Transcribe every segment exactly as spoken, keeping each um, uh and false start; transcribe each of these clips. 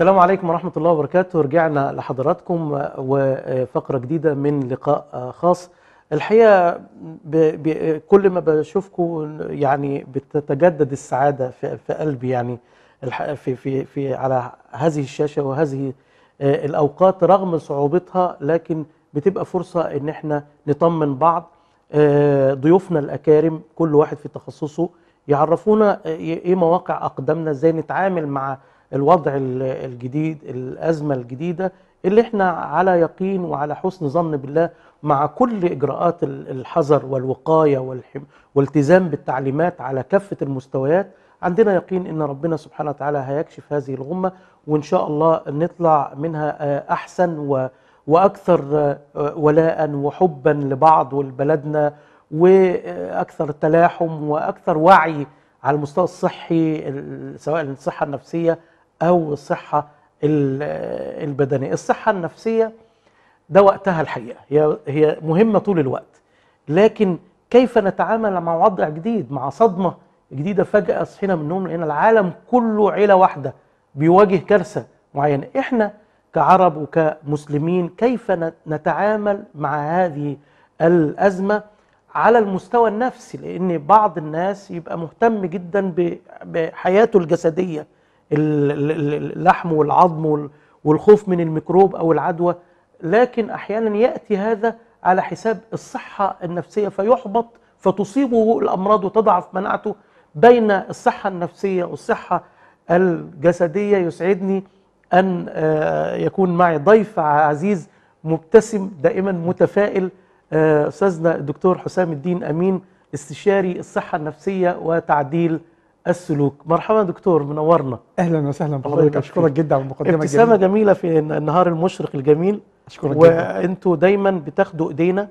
السلام عليكم ورحمة الله وبركاته. رجعنا لحضراتكم وفقرة جديدة من لقاء خاص. الحقيقة ب... ب... كل ما بشوفكم يعني بتتجدد السعادة في, في قلبي، يعني الح... في في في على هذه الشاشة وهذه الأوقات رغم صعوبتها، لكن بتبقى فرصة إن احنا نطمن بعض. ضيوفنا الأكارم كل واحد في تخصصه يعرفونا إيه مواقع أقدامنا، إزاي نتعامل مع الوضع الجديد، الأزمة الجديدة اللي احنا على يقين وعلى حسن ظن بالله مع كل إجراءات الحذر والوقاية والالتزام بالتعليمات على كافة المستويات. عندنا يقين إن ربنا سبحانه وتعالى هيكشف هذه الغمة، وإن شاء الله نطلع منها أحسن و وأكثر ولاء وحبا لبعض ولبلدنا، وأكثر تلاحم وأكثر وعي على المستوى الصحي، سواء الصحة النفسية أو الصحة البدنية. الصحة النفسية ده وقتها الحقيقة هي هي مهمة طول الوقت، لكن كيف نتعامل مع وضع جديد، مع صدمة جديدة فجأة صحينا من النوم لأن العالم كله عيلة واحدة بيواجه كارثة معينة. إحنا كعرب وكمسلمين كيف نتعامل مع هذه الأزمة على المستوى النفسي؟ لأن بعض الناس يبقى مهتم جدا بحياته الجسدية، اللحم والعظم والخوف من الميكروب أو العدوى، لكن أحيانا يأتي هذا على حساب الصحة النفسية فيحبط فتصيبه الأمراض وتضعف مناعته. بين الصحة النفسية والصحة الجسدية يسعدني أن يكون معي ضيف عزيز مبتسم دائما متفائل، أستاذنا الدكتور حسام الدين أمين، استشاري الصحة النفسية وتعديل السلوك. مرحبا دكتور، منورنا. اهلا وسهلا بحضرتك، اشكرك جدا على المقدمه الجميله. ابتسامه جميله في النهار المشرق الجميل. اشكرك جدا. وانتوا دايما بتاخدوا ايدينا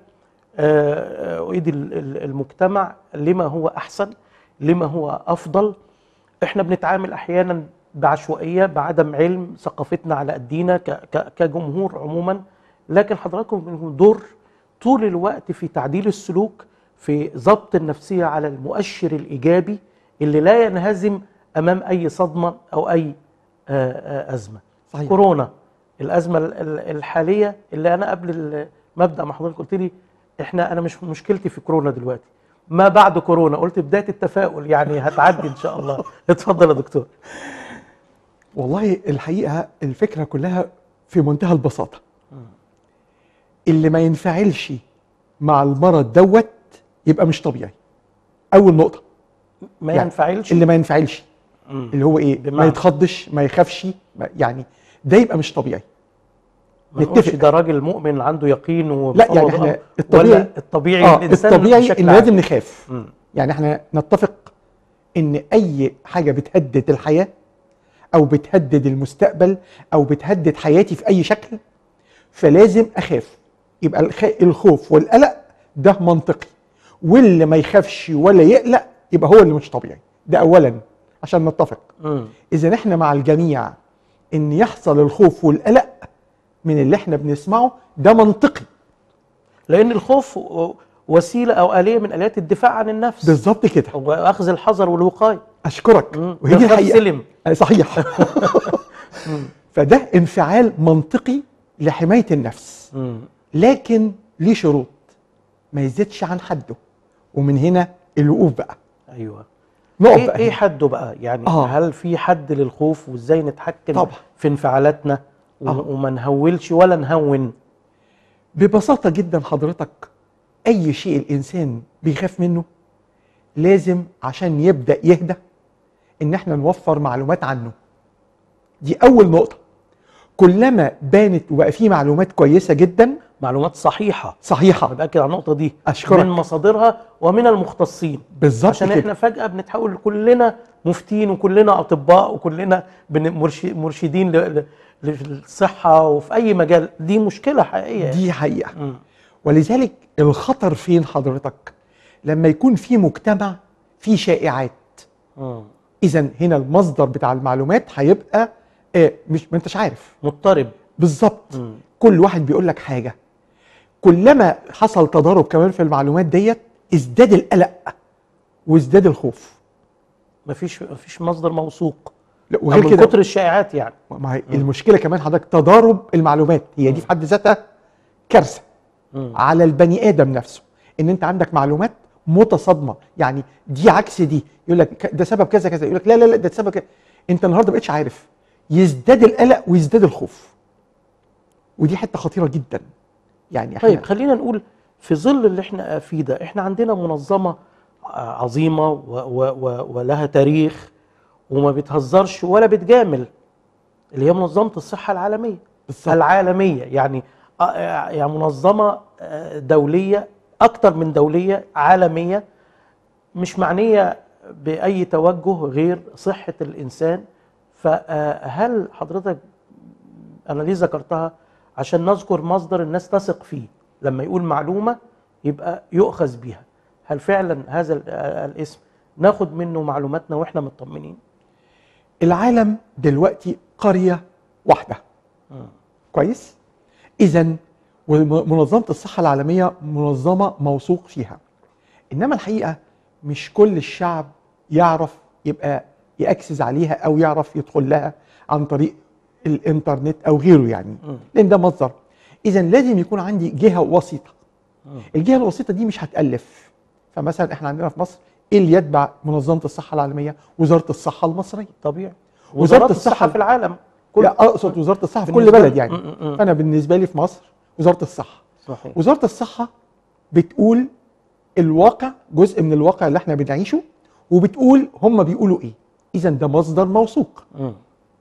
وايد المجتمع لما هو احسن، لما هو افضل. احنا بنتعامل احيانا بعشوائيه، بعدم علم، ثقافتنا على قدينا كجمهور عموما، لكن حضراتكم لكم دور طول الوقت في تعديل السلوك، في ضبط النفسيه على المؤشر الايجابي اللي لا ينهزم امام اي صدمه او اي ازمه. صحيح. كورونا، الازمه الحاليه اللي انا قبل ما ابدا مع حضرتك قلت لي احنا انا مش مشكلتي في كورونا دلوقتي، ما بعد كورونا، قلت بدايه التفاؤل يعني هتعدي ان شاء الله. اتفضل يا دكتور. والله الحقيقه الفكره كلها في منتهى البساطه. اللي ما ينفعلش مع المرض دوت يبقى مش طبيعي. اول نقطه ما يعني ينفعلش، اللي ما ينفعلش مم. اللي هو ايه؟ بمعنى. ما يتخضش، ما يخافش، ما يعني ده يبقى مش طبيعي. ما نقولش ده راجل مؤمن عنده يقين. لا يعني احنا الطبيعي الطبيعي آه الطبيعي ان لازم نخاف. مم. يعني احنا نتفق ان اي حاجه بتهدد الحياه او بتهدد المستقبل او بتهدد حياتي في اي شكل فلازم اخاف. يبقى الخوف والقلق ده منطقي، واللي ما يخافش ولا يقلق يبقى هو اللي مش طبيعي. ده اولا عشان نتفق. اذا احنا مع الجميع ان يحصل الخوف والقلق من اللي احنا بنسمعه ده منطقي، لان الخوف وسيله او اليه من اليات الدفاع عن النفس. بالظبط كده، واخذ الحذر والوقايه. اشكرك. وهي دي الحقيقه. سلم. صحيح. فده انفعال منطقي لحمايه النفس، مم. لكن ليه شروط، ما يزيدش عن حده. ومن هنا الوقوف بقى. ايوه. نقف ايه بقى ايه حده بقى؟ يعني آه. هل في حد للخوف، وازاي نتحكم طبعا في انفعالاتنا آه. وما نهولش ولا نهون؟ ببساطه جدا حضرتك، اي شيء الانسان بيخاف منه لازم عشان يبدا يهدى ان احنا نوفر معلومات عنه. دي اول نقطه. كلما بانت وبقى في معلومات كويسه جدا، معلومات صحيحه صحيحه بتاكد على النقطه دي. أشكرك. من مصادرها ومن المختصين. بالظبط عشان كده. احنا فجاه بنتحول كلنا مفتين وكلنا اطباء وكلنا مرشدين للصحه وفي اي مجال. دي مشكله حقيقيه. دي حقيقه. م. ولذلك الخطر فين حضرتك؟ لما يكون في مجتمع فيه شائعات. اذا هنا المصدر بتاع المعلومات هيبقى إيه؟ مش ما انتش عارف، مضطرب. بالظبط. كل واحد بيقول لك حاجه. كلما حصل تضارب كمان في المعلومات ديت ازداد القلق وازداد الخوف. مفيش مفيش مصدر موثوق. لا، وغير وغير من كده كتر الشائعات يعني. ما هي المشكله كمان حضرتك تضارب المعلومات هي دي في حد ذاتها كارثه مم. على البني ادم نفسه، ان انت عندك معلومات متصادمه، يعني دي عكس دي، يقول لك ده سبب كذا كذا، يقول لك لا لا لا ده سبب كذا. انت النهارده ما بقتش عارف، يزداد القلق ويزداد الخوف، ودي حته خطيره جدا. يعني احنا طيب خلينا نقول في ظل اللي احنا فيه ده، احنا عندنا منظمة عظيمة و و و ولها تاريخ وما بتهزرش ولا بتجامل، اللي هي منظمة الصحة العالمية. بالظبط. العالمية يعني آه، يعني منظمة آه، دولية، أكتر من دولية، عالمية، مش معنية بأي توجه غير صحة الإنسان. فهل حضرتك، أنا ليه ذكرتها؟ عشان نذكر مصدر الناس تثق فيه، لما يقول معلومة يبقى يؤخذ بيها. هل فعلا هذا ال- الاسم ناخد منه معلوماتنا وإحنا مطمنين؟ العالم دلوقتي قريه واحده. مم. كويس؟ اذا ومنظمه الصحه العالميه منظمه موثوق فيها، انما الحقيقه مش كل الشعب يعرف يبقى يأكسس عليها او يعرف يدخل لها عن طريق الانترنت او غيره، يعني مم. لان ده مصدر. اذا لازم يكون عندي جهه وسيطه. مم. الجهه الوسيطه دي مش هتألف. فمثلا احنا عندنا في مصر ايه اللي يتبع منظمه الصحه العالميه؟ وزاره الصحه المصريه. طبيعي. وزارة وزارات الصحة الصحة في العالم كله. لا اقصد وزاره الصحه في كل بالنسبة بلد لي- يعني. م- م- م. فانا بالنسبه لي في مصر وزاره الصحه. صحيح. وزاره الصحه بتقول الواقع، جزء من الواقع اللي احنا بنعيشه، وبتقول هم بيقولوا ايه. اذا ده مصدر موثوق. مم.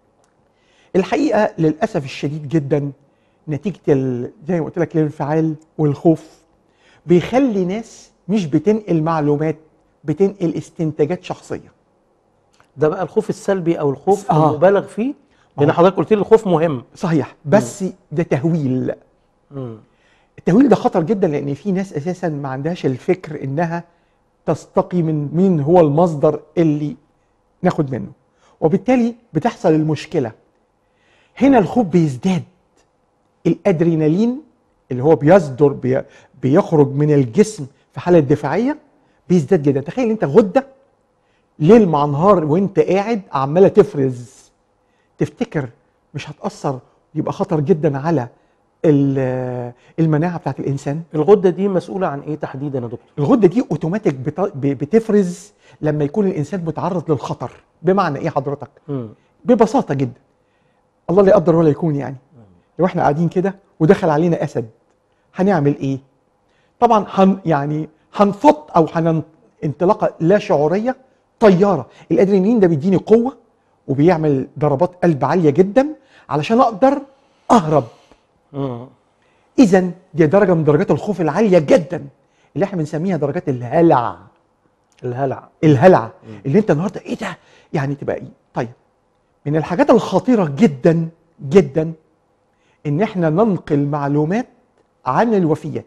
الحقيقه للاسف الشديد جدا نتيجه ال- زي ما قلت لك الانفعال والخوف بيخلي ناس مش بتنقل معلومات، بتنقل استنتاجات شخصيه. ده بقى الخوف السلبي او الخوف آه. المبالغ فيه، لان آه. حضرتك قلت لي الخوف مهم. صحيح، بس ده تهويل. مم. التهويل ده خطر جدا، لان في ناس اساسا ما عندهاش الفكر انها تستقي من مين هو المصدر اللي ناخد منه، وبالتالي بتحصل المشكله. هنا الخوف بيزداد، الادرينالين اللي هو بيصدر بي بيخرج من الجسم في حاله دفاعيه بيزداد جدا. تخيل انت غده ليل مع نهار وانت قاعد عماله تفرز، تفتكر مش هتاثر؟ يبقى خطر جدا على ال- المناعه بتاعت الانسان. الغده دي مسؤوله عن ايه تحديدا يا دكتور؟ الغده دي اوتوماتيك بت- ب- بتفرز لما يكون الانسان متعرض للخطر. بمعنى ايه حضرتك؟ مم. ببساطه جدا، الله لا يقدر ولا يكون، يعني لو احنا قاعدين كده ودخل علينا اسد هنعمل ايه؟ طبعا هن يعني هنفط او هن انطلاقه لا شعوريه طياره. الادرينالين ده بيديني قوه وبيعمل ضربات قلب عاليه جدا علشان اقدر اهرب. مم. اذا دي درجه من درجات الخوف العاليه جدا اللي احنا بنسميها درجات الهلع. الهلع. الهلع اللي انت النهارده ايه ده؟ يعني تبقى ايه؟ طيب، من الحاجات الخطيره جدا جدا ان احنا ننقل معلومات عن الوفيات.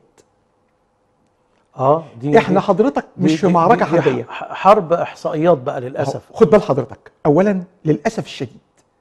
اه دي احنا دي حضرتك دي مش في دي معركه دي حربيه. ح- حرب احصائيات بقى للاسف. أهو، خد بال حضرتك، اولا للاسف الشديد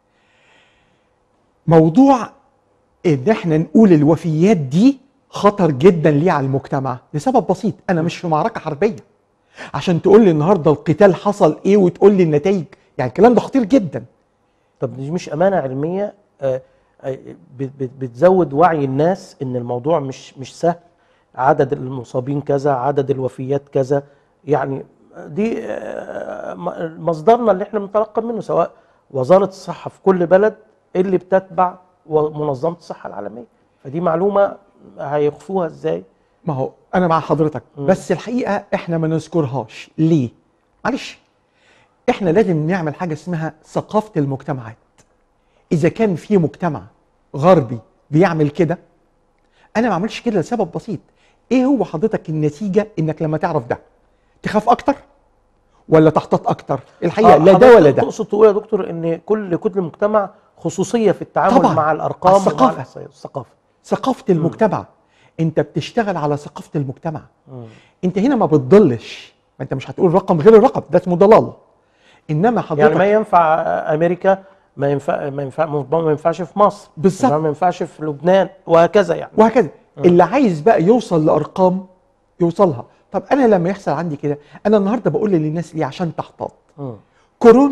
موضوع ان احنا نقول الوفيات دي خطر جدا ليه على المجتمع لسبب بسيط. انا مش في معركه حربيه عشان تقول لي النهارده القتال حصل ايه وتقول لي النتائج، يعني الكلام ده خطير جدا. طب دي مش امانه علميه آه، آه، بت- بت- بتزود وعي الناس ان الموضوع مش مش سهل؟ عدد المصابين كذا، عدد الوفيات كذا، يعني دي آه، م- مصدرنا اللي احنا بنتلقى منه، سواء وزاره الصحه في كل بلد اللي بتتبع منظمه الصحه العالميه. فدي معلومه هيخفوها ازاي؟ ما هو انا مع حضرتك، مم. بس الحقيقه احنا ما نذكرهاش ليه؟ معلش، احنا لازم نعمل حاجه اسمها ثقافه المجتمعات. اذا كان في مجتمع غربي بيعمل كده، انا ما اعملش كده لسبب بسيط. ايه هو حضرتك النتيجه انك لما تعرف ده تخاف اكتر ولا تحتاط اكتر؟ الحقيقه آه، لا ده حضرتك ولا ده. تقصد تقول يا دكتور ان كل كل مجتمع خصوصيه في التعامل طبعاً. مع الارقام الثقافة. ومع الاحصائيات، الثقافه. ثقافه المجتمع، انت بتشتغل على ثقافه المجتمع. مم. انت هنا ما بتضلش، ما انت مش هتقول رقم غير الرقم، ده اسمه ضلال. انما حضرتك يعني ما ينفع امريكا ما ينفع ما ينفع ما ينفعش في مصر بالظبط. ما ينفعش في لبنان وهكذا يعني. وهكذا. اللي عايز بقى يوصل لارقام يوصلها. طب انا لما يحصل عندي كده، انا النهارده بقول للناس ليه؟ عشان تحتاط. مم. كورونا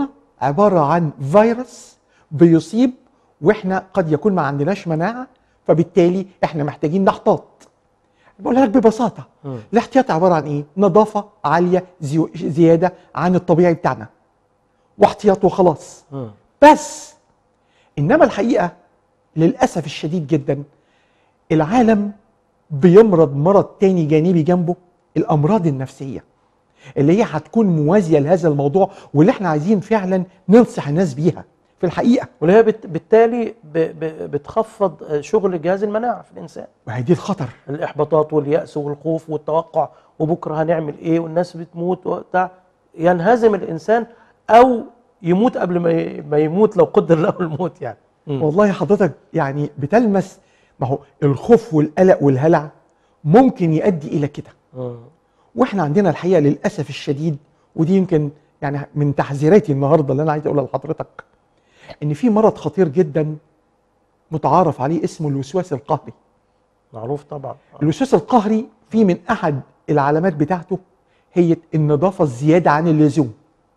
عباره عن فيروس بيصيب، واحنا قد يكون ما عندناش مناعه، فبالتالي احنا محتاجين نحتاط. بقول لك ببساطه، م. الاحتياط عباره عن ايه؟ نظافه عاليه زيو- زياده عن الطبيعي بتاعنا، واحتياط وخلاص. م. بس انما الحقيقه للاسف الشديد جدا العالم بيمرض مرض تاني جانبي جنبه، الامراض النفسيه اللي هي هتكون موازيه لهذا الموضوع، واللي احنا عايزين فعلا ننصح الناس بيها في الحقيقه. واللي هي بت- بالتالي ب- ب- بتخفض شغل جهاز المناعه في الانسان. وهي دي الخطر. الاحباطات واليأس والخوف والتوقع، وبكره هنعمل ايه والناس بتموت وبتاع، ينهزم الانسان او يموت قبل ما ي- ما يموت لو قدر له الموت يعني. م. والله حضرتك يعني بتلمس، ما هو الخوف والقلق والهلع ممكن يؤدي الى كده. م. واحنا عندنا الحقيقه للاسف الشديد، ودي يمكن يعني من تحذيراتي النهارده اللي انا عايز اقولها لحضرتك، ان في مرض خطير جدا متعارف عليه اسمه الوسواس القهري. معروف طبعا. الوسواس القهري في من احد العلامات بتاعته هي النظافه الزياده عن اللزوم.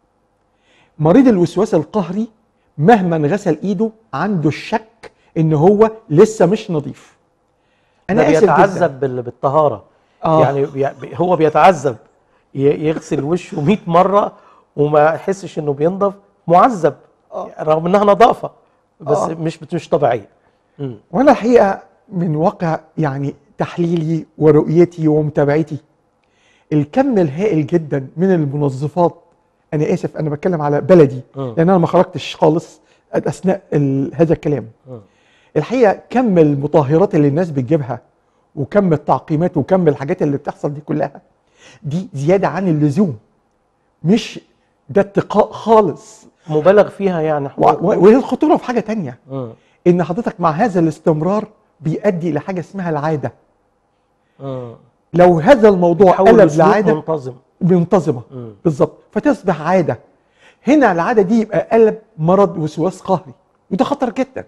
مريض الوسواس القهري مهما غسل ايده عنده الشك ان هو لسه مش نظيف. انا آسف جداً. بيتعذب بال- بالطهاره. آه. يعني بي- هو بيتعذب ي- يغسل وشه مئة مره وما يحسش انه بينضف، معذب آه. رغم انها نظافه بس آه. مش مش طبيعيه. م. وانا الحقيقه من واقع يعني تحليلي ورؤيتي ومتابعتي، الكم الهائل جدا من المنظفات، انا اسف انا بتكلم على بلدي م. لان انا ما خرجتش خالص اثناء ال- هذا الكلام. م. الحقيقه كم المطهرات اللي الناس بتجيبها وكم التعقيمات وكم الحاجات اللي بتحصل دي كلها، دي زياده عن اللزوم، مش ده اتقاء خالص. مبالغ فيها يعني. و- و- والخطوره في حاجه تانية، م. ان حضرتك مع هذا الاستمرار بيؤدي الى حاجه اسمها العاده. م. لو هذا الموضوع يتحول قلب لسلوك لعاده منتظم. منتظمه م. بالظبط، فتصبح عاده، هنا العاده دي يبقى قلب مرض وسواس قهري، وده خطر جدا.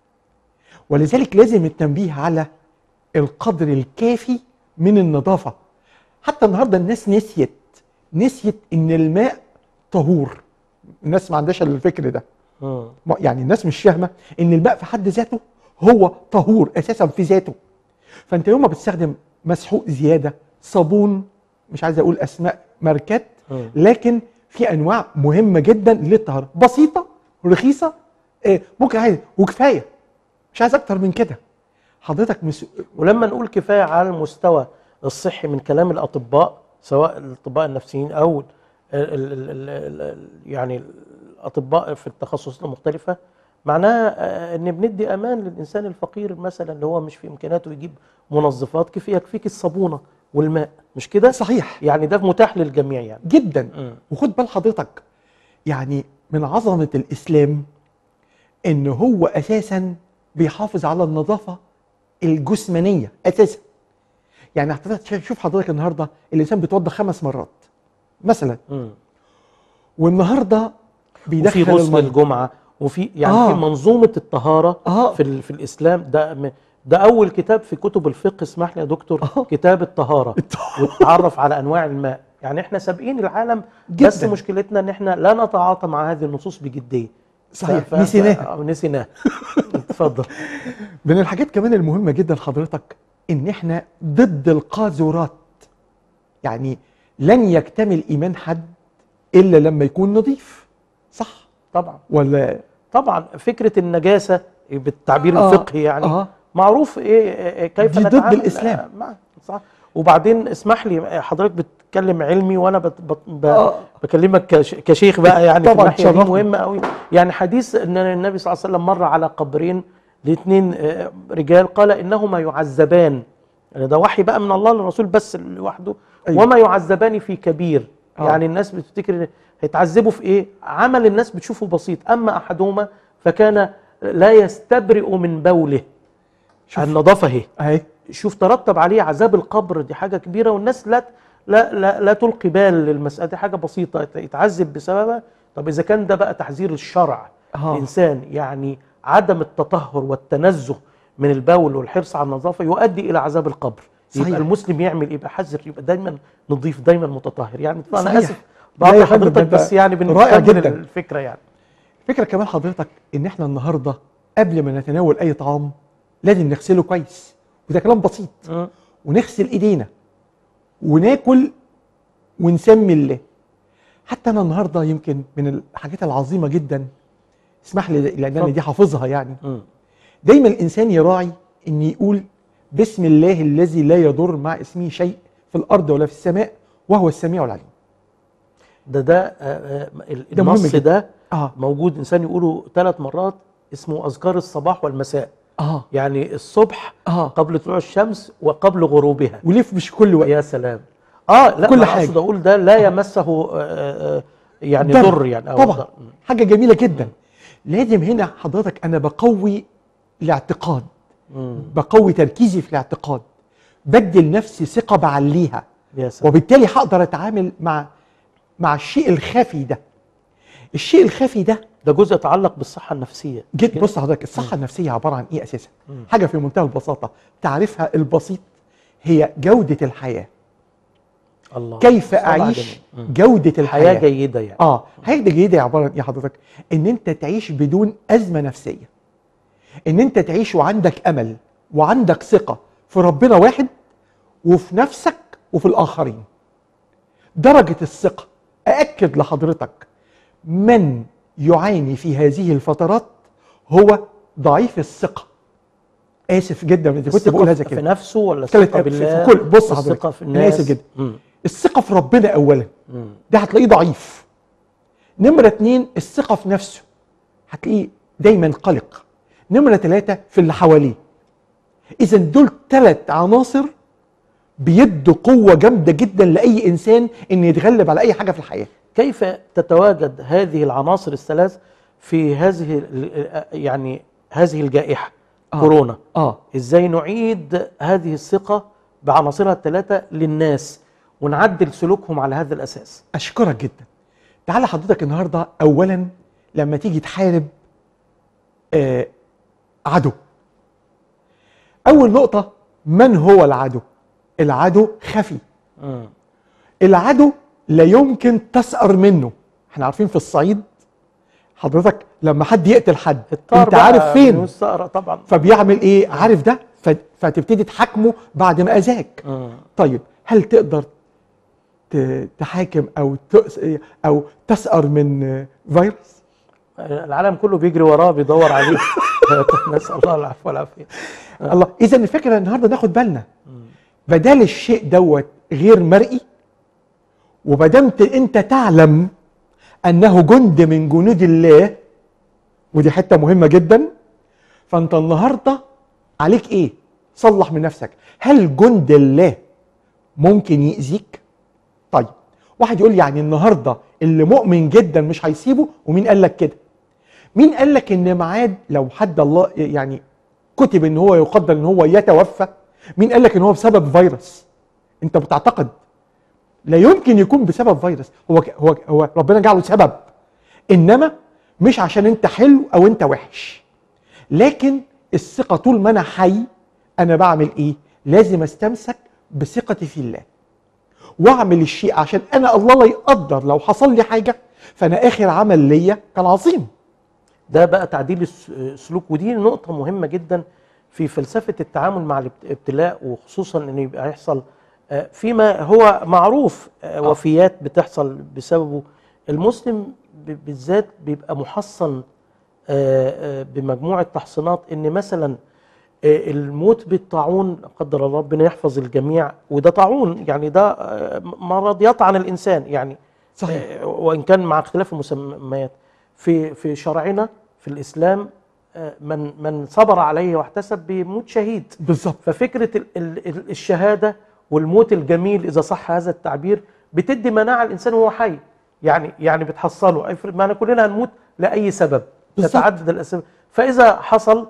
ولذلك لازم التنبيه على القدر الكافي من النظافه. حتى النهارده الناس نسيت نسيت ان الماء طهور. الناس ما عندهاش الفكر ده. م. يعني الناس مش فاهمه ان الماء في حد ذاته هو طهور اساسا في ذاته. فانت يوم ما بتستخدم مسحوق زياده، صابون، مش عايز اقول اسماء ماركات، م. لكن في انواع مهمه جدا للطهاره، بسيطه رخيصه، آه، ممكن عايز وكفايه، مش عايز اكتر من كده. حضرتك مس... ولما نقول كفايه على المستوى الصحي من كلام الاطباء، سواء الاطباء النفسيين او ال ال ال ال ال يعني الاطباء في التخصصات المختلفه، معناها آه، ان بندي امان للانسان الفقير مثلا اللي هو مش في امكاناته يجيب منظفات، كفايه يكفيك الصابونه والماء، مش كده؟ صحيح يعني ده متاح للجميع يعني. جدا. م. وخد بال حضرتك، يعني من عظمه الاسلام ان هو اساسا بيحافظ على النظافه الجسمانيه اساسا. يعني حضرتك شوف حضرتك النهارده الانسان بيتوضا خمس مرات مثلا، م. والنهارده بيدخل وفي غسل المية. الجمعه، وفي يعني آه. في منظومه الطهاره آه. في ال- في الاسلام. ده م- ده اول كتاب في كتب الفقه، اسمح لي يا دكتور، آه. كتاب الطهاره، والتعرف على انواع الماء. يعني احنا سابقين العالم، جداً. بس مشكلتنا ان احنا لا نتعاطى مع هذه النصوص بجديه. صحيح، ف- ف- نسيناها. آه، نسيناها. اتفضل. من الحاجات كمان المهمه جدا حضرتك ان احنا ضد القاذورات. يعني لن يكتمل ايمان حد الا لما يكون نظيف، صح طبعا ولا؟ طبعا فكره النجاسه بالتعبير آه. الفقهي يعني آه. معروف ايه إيه كيف دي ضد نتعامل الإسلام. مع، صح. وبعدين اسمح لي، حضرتك بتتكلم علمي وانا بت بت ب آه. بكلمك كش- كشيخ بقى، يعني في طبعاً الناحيه دي تشرفني. مهمه قوي. يعني حديث ان النبي صلى الله عليه وسلم مر على قبرين لاثنين آه، رجال، قال انهما يعذبان. يعني ده وحي بقى من الله للرسول بس لوحده. أيوة. وما يعذبان في كبير. آه. يعني الناس بتفتكر هيتعذبوا في ايه؟ عمل الناس بتشوفه بسيط. اما احدهما فكان لا يستبرئ من بوله. شوف. النظافه اهي، اهي شوف ترتب عليه عذاب القبر، دي حاجه كبيره، والناس لا لا لا, لا تلقي بال للمساله دي، حاجه بسيطه يتعذب بسببها. طب اذا كان ده بقى تحذير الشرع آه. الانسان، يعني عدم التطهر والتنزه من البول والحرص على النظافه يؤدي الى عذاب القبر. صحيح. يبقى المسلم يعمل، يبقى حذر، يبقى دايما نظيف، دايما متطهر. يعني انا صحيح. اسف لا بقطع يا فندم، حضرتك، ده بس يعني رائع بنكمل جداً. الفكره يعني. فكرة كمان حضرتك ان احنا النهارده قبل ما نتناول اي طعام لازم نغسله كويس، وده كلام بسيط. م. ونغسل ايدينا وناكل ونسمي الله. حتى انا النهارده يمكن من الحاجات العظيمه جدا، اسمح لي لان انا دي حافظها يعني، م. دايما الانسان يراعي ان يقول بسم الله الذي لا يضر مع اسمه شيء في الارض ولا في السماء وهو السميع العليم. ده ده آه، آه، ده مهم النص جدا. ده اه موجود انسان يقوله ثلاث مرات، اسمه اذكار الصباح والمساء. اه يعني الصبح اه قبل طلوع الشمس وقبل غروبها. وليه مش كل وقت؟ يا سلام. اه لا، كل ما أنا حاجة. اقصد اقول ده لا يمسه آه، آه، يعني ضر. ضر يعني او طبعا ضر. حاجه جميله جدا. لازم هنا حضرتك انا بقوي الاعتقاد، مم. بقوي تركيزي في الاعتقاد، بدي لنفسي ثقه بعليها، يا سلام. وبالتالي هقدر اتعامل مع مع الشيء الخفي ده. الشيء الخفي ده ده جزء يتعلق بالصحه النفسيه. جيت بص حضرتك، الصحه النفسيه عباره عن ايه اساسا؟ مم. حاجه في منتهى البساطه، تعريفها البسيط هي جوده الحياه. الله. كيف صلاة اعيش جميل. جوده الحياه حياه جيده يعني. اه حياه جيده عباره عن ايه حضرتك؟ ان انت تعيش بدون ازمه نفسيه، ان انت تعيش وعندك امل وعندك ثقه في ربنا واحد وفي نفسك وفي الاخرين. درجه الثقه، ااكد لحضرتك، من يعاني في هذه الفترات هو ضعيف الثقه. اسف جدا اذا كنت الثقة بقول هذا في كده. نفسه ولا في- الثقه في- بالله؟ في كل بص الثقه حضرتك، في انا الناس. اسف جدا. مم. الثقه في ربنا اولا، مم. ده هتلاقيه ضعيف. نمره اتنين الثقه في نفسه، هتلاقيه دايما قلق. نمره ثلاثه في اللي حواليه. اذا دول ثلاث عناصر بيدوا قوه جامده جدا لاي انسان ان يتغلب على اي حاجه في الحياه. كيف تتواجد هذه العناصر الثلاث في هذه ال- يعني هذه الجائحة آه. كورونا؟ اه ازاي نعيد هذه الثقة بعناصرها الثلاثة للناس ونعدل سلوكهم على هذا الأساس؟ اشكرك جدا. تعالى حضرتك النهارده اولا لما تيجي تحارب آه عدو، اول نقطه من هو العدو؟ العدو خفي. مم. العدو لا يمكن تسأر منه. احنا عارفين في الصعيد حضرتك لما حد يقتل حد الطار انت بقى عارف فين، والثأرة طبعا. فبيعمل ايه؟ عارف ده، ف- فتبتدي تحاكمه بعد ما اذاك. مم. طيب هل تقدر ت- تحاكم او تأس او تسأر من آه، فيروس؟ العالم كله بيجري وراه بيدور عليه. نسأل الله العفو والعافية. الله. اذا الفكره النهارده ناخد بالنا، مم. بدل الشيء دوت غير مرئي، وبدمت انت تعلم انه جند من جنود الله، ودي حته مهمه جدا، فانت النهارده عليك ايه؟ صلح من نفسك. هل جند الله ممكن يأذيك؟ طيب واحد يقول يعني النهارده اللي مؤمن جدا مش هيسيبه، ومين قال لك كده؟ مين قال لك ان ميعاد لو حد الله يعني كتب ان هو يقدر ان هو يتوفى، مين قال لك ان هو بسبب فيروس؟ انت بتعتقد لا يمكن يكون بسبب فيروس، هو هو هو ربنا جعله سبب، انما مش عشان انت حلو او انت وحش. لكن الثقه طول ما انا حي انا بعمل ايه؟ لازم استمسك بثقتي في الله واعمل الشيء عشان انا الله لا يقدر لو حصل لي حاجه فانا اخر عمل ليا كان عظيم. ده بقى تعديل الس- السلوك، ودي نقطة مهمة جدا في فلسفة التعامل مع الابتلاء، وخصوصا ان يبقى يحصل آه، فيما هو معروف آه، وفيات بتحصل بسببه. المسلم ب- بالذات بيبقى محصن آه، آه، بمجموعة تحصينات، ان مثلا آه، الموت بالطاعون لا قدر الله، ربنا يحفظ الجميع، وده طاعون يعني ده آه، مرض يطعن الانسان يعني. صحيح. آه، وان كان مع اختلاف المسميات في في شرعنا في الاسلام، آه، من من صبر عليه واحتسب بيموت شهيد. بالظبط. ففكره ال- ال- ال- الشهاده والموت الجميل اذا صح هذا التعبير بتدي مناعه الانسان وهو حي، يعني يعني بتحصله. افرض معنا كلنا هنموت لاي سبب، بالظبط. تتعدد الاسباب، فاذا حصل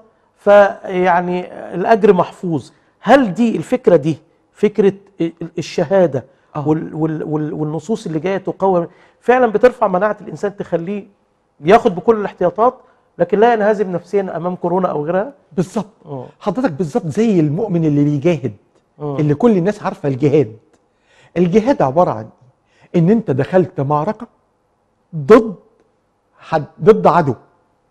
فيعني الاجر محفوظ. هل دي الفكره دي فكره ال- الشهاده آه. وال وال وال والنصوص اللي جايه تقوم فعلا بترفع مناعه الانسان، تخليه ياخد بكل الاحتياطات لكن لا ينهزم نفسيا امام كورونا او غيرها؟ بالظبط. اه. حضرتك بالظبط زي المؤمن اللي بيجاهد، اه. اللي كل الناس عارفه الجهاد. الجهاد عباره عن ان انت دخلت معركه ضد حد، ضد عدو،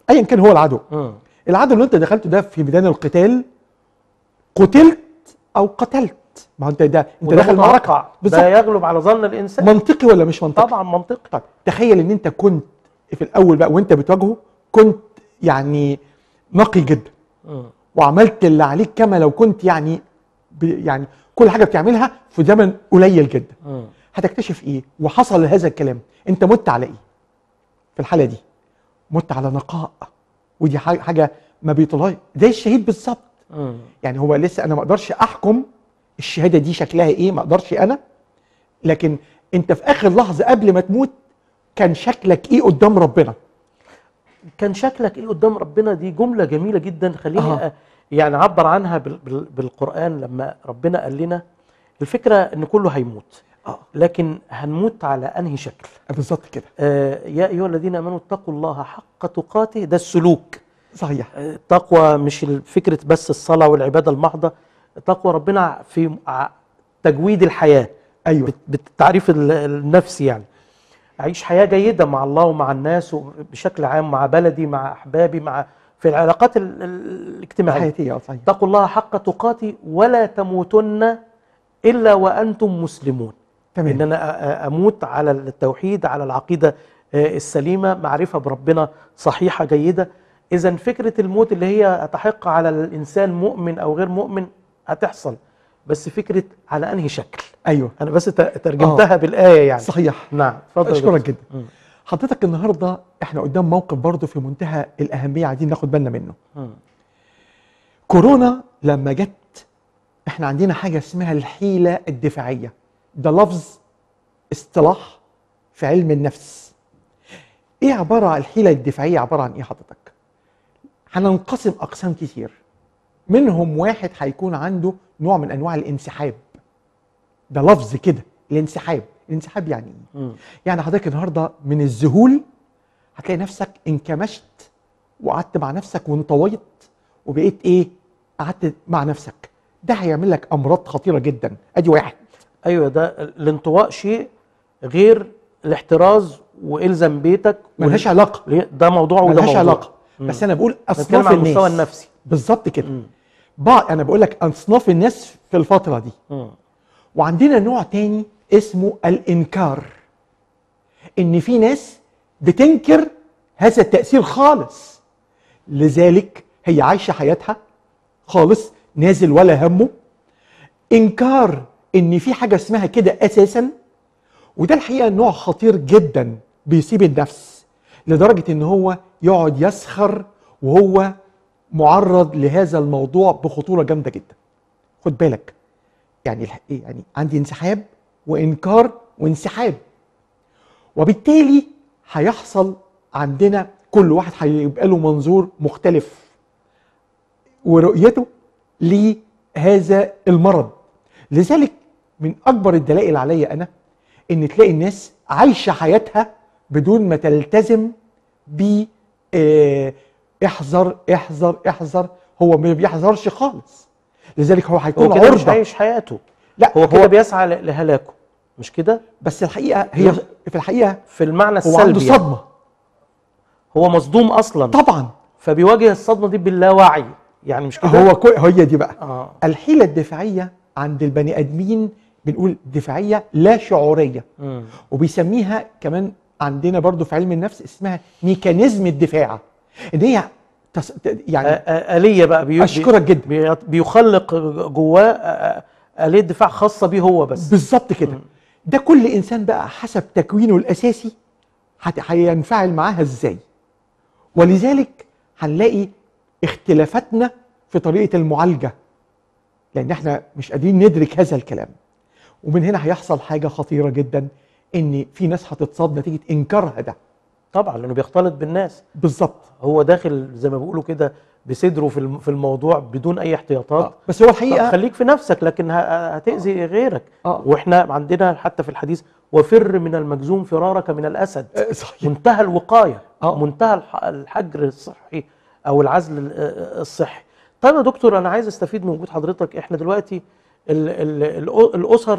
ايا كان هو العدو. مم. العدو اللي انت دخلته ده في ميدان القتال، قتلت او قتلت، ما هو انت ده انت وده داخل معركه متوقع، ده بالظبط. يغلب على ظن الانسان. منطقي ولا مش منطقي؟ طبعا منطقي. طيب تخيل ان انت كنت في الاول بقى وانت بتواجهه كنت يعني نقي جدا، مم. وعملت اللي عليك كما لو كنت يعني ب يعني كل حاجه بتعملها في زمن قليل جدا. مم. هتكتشف ايه؟ وحصل هذا الكلام، انت مت على ايه؟ في الحاله دي مت على نقاء، ودي حاجه ما بيطلعش زي الشهيد بالظبط. مم. يعني هو لسه انا ما اقدرش احكم الشهاده دي شكلها ايه، ما اقدرش انا، لكن انت في اخر لحظه قبل ما تموت كان شكلك ايه قدام ربنا؟ كان شكلك ايه قدام ربنا؟ دي جمله جميله جدا، خليني آه. أ... يعني اعبر عنها بال... بال... بالقران. لما ربنا قال لنا الفكره ان كله هيموت، اه لكن هنموت على انهي شكل؟ بالظبط كده. آه يا ايها الذين امنوا اتقوا الله حق تقاته، ده السلوك. صحيح. آه، التقوى مش فكره بس الصلاه والعباده المحضه، تقوى ربنا في ع- تجويد الحياه. ايوه بت- بالتعريف ال- النفسي، يعني اعيش حياه جيده مع الله ومع الناس بشكل عام، مع بلدي، مع احبابي، مع في العلاقات ال- ال- الاجتماعيه. حياتيه. اه صحيح. اتقوا الله حق تقاته ولا تموتن الا وانتم مسلمون. ان تمام. انا أ- أ- اموت على التوحيد، على العقيده آه، السليمه، معرفه بربنا صحيحه جيده. اذا فكره الموت اللي هي تحق على الانسان مؤمن او غير مؤمن هتحصل، بس فكره على انهي شكل. ايوه انا بس ت- ترجمتها آه. بالايه يعني. صحيح. نعم اتفضل. اشكرك جدا. مم. حضرتك النهارده احنا قدام موقف برضه في منتهى الاهميه عايزين ناخد بالنا منه. مم. كورونا لما جت احنا عندنا حاجه اسمها الحيله الدفاعيه، ده لفظ اصطلاح في علم النفس. ايه عباره عن الحيله الدفاعيه؟ عباره عن ايه حضرتك؟ هننقسم اقسام كتير، منهم واحد هيكون عنده نوع من انواع الانسحاب، ده لفظ كده الانسحاب. الانسحاب يعني ايه؟ مم. يعني حضرتك النهارده من الذهول هتلاقي نفسك انكمشت وقعدت مع نفسك وانطويت وبقيت ايه؟ قعدت مع نفسك. ده هيعمل لك امراض خطيره جدا. ادي واحد. ايوه، ده الانطواء شيء غير الاحتراز والزم بيتك. ملهاش علاقه، ده موضوع وده ملهاش موضوع. علاقه. مم. بس انا بقول بتكلم اصناف على الناس المستوى النفسي بالظبط كده. مم. بعض انا بقول لك اصناف الناس في الفتره دي. مم. وعندنا نوع تاني اسمه الانكار، ان في ناس بتنكر هذا التأثير خالص، لذلك هي عايشة حياتها خالص نازل ولا همه. انكار ان في حاجة اسمها كده اساسا، وده الحقيقة نوع خطير جدا بيصيب النفس، لدرجة ان هو يقعد يسخر وهو معرض لهذا الموضوع بخطورة جامدة جدا. خد بالك، يعني الح- يعني عندي انسحاب وانكار وانسحاب، وبالتالي هيحصل عندنا كل واحد هيبقى له منظور مختلف ورؤيته لهذا المرض. لذلك من اكبر الدلائل عليا انا ان تلاقي الناس عايشه حياتها بدون ما تلتزم ب آه، احذر احذر احذر. هو ما بيحذرش خالص، لذلك هو هيكون هو كده مش عرضه. عايش حياته، لا هو كده بيسعى ل- لهلاكه، مش كده؟ بس الحقيقه هي في الحقيقه في المعنى هو السلبي عنده يعني. صدمه هو مصدوم اصلا، طبعا. فبيواجه الصدمه دي باللاوعي، يعني مش كده؟ هو كل هي دي بقى آه. الحيله الدفاعيه عند البني ادمين، بنقول دفاعيه لا شعوريه، مم. وبيسميها كمان عندنا برضو في علم النفس اسمها ميكانيزم الدفاع، ان هي تص... يعني آ- آ- آلية بقى بي... اشكرك جدا. بي... بيخلق جواه آ- آ- آلية دفاع خاصة بيه هو بس. بالظبط كده. ده كل انسان بقى حسب تكوينه الاساسي هت- هينفعل معاها ازاي، ولذلك هنلاقي اختلافاتنا في طريقه المعالجه، لان احنا مش قادرين ندرك هذا الكلام. ومن هنا هيحصل حاجه خطيره جدا، ان في ناس هتتصاب نتيجه انكارها ده. طبعا لأنه بيختلط بالناس، بالظبط. هو داخل زي ما بيقولوا كده بصدره في الم- في الموضوع بدون أي احتياطات. آه. بس هو طب الحقيقه خليك في نفسك، لكن ه- هتأذي غيرك. آه. واحنا عندنا حتى في الحديث وفر من المجذوم فرارك من الأسد. آه، صحيح. منتهى الوقاية، آه. منتهى الح- الحجر الصحي أو العزل ال- الصحي. طيب يا دكتور، أنا عايز أستفيد من وجود حضرتك. إحنا دلوقتي ال ال ال الأسر،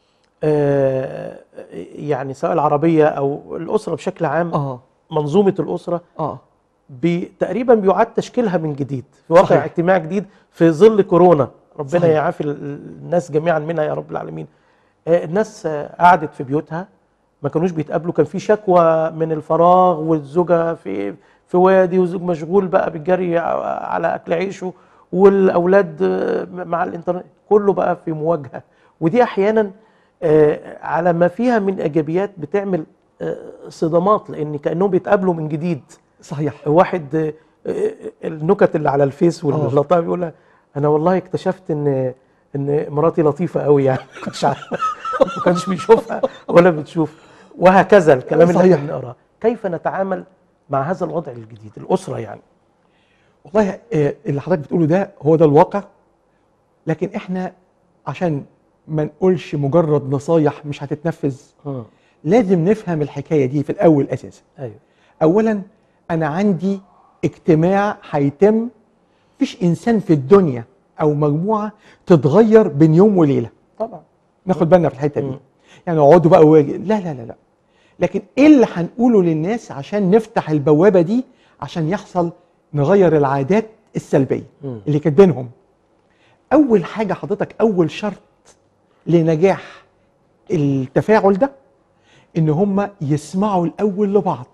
آه، يعني سواء العربية أو الأسرة بشكل عام، اه منظومة الأسرة اه بي تقريبا بيعاد تشكيلها من جديد في واقع صحيح. اجتماعي جديد في ظل كورونا، ربنا صحيح. يعافي الناس جميعا منها يا رب العالمين. آه، الناس آه، قعدت في بيوتها، ما كانوش بيتقابلوا، كان في شكوى من الفراغ، والزوجه في في وادي وزوج مشغول بقى بالجري على اكل عيشه، والاولاد آه، مع الانترنت، كله بقى في مواجهه. ودي احيانا آه، على ما فيها من ايجابيات بتعمل آه، صدمات، لان كانهم بيتقابلوا من جديد. صحيح. واحد آه، آه، النكت اللي على الفيس واللطائف بيقول لها انا والله اكتشفت ان ان مراتي لطيفه قوي، يعني ما كانش عارف- ما كانش بيشوفها ولا بتشوف، وهكذا الكلام اللي احنا صحيح. بنقراه. كيف نتعامل مع هذا الوضع الجديد، الاسره يعني؟ والله آه، اللي حضرتك بتقوله ده هو ده الواقع، لكن احنا عشان ما نقولش مجرد نصايح مش هتتنفذ، مم. لازم نفهم الحكايه دي في الاول اساسا. ايوه. اولا انا عندي اجتماع هيتم، مفيش انسان في الدنيا او مجموعه تتغير بين يوم وليله، طبعا. ناخد بالنا في الحته دي. مم. يعني اقعدوا بقى واجي، لا لا لا لا. لكن ايه اللي هنقوله للناس عشان نفتح البوابه دي، عشان يحصل نغير العادات السلبيه مم. اللي كانت بينهم؟ اول حاجه حضرتك، اول شرط لنجاح التفاعل ده ان هم يسمعوا الاول لبعض.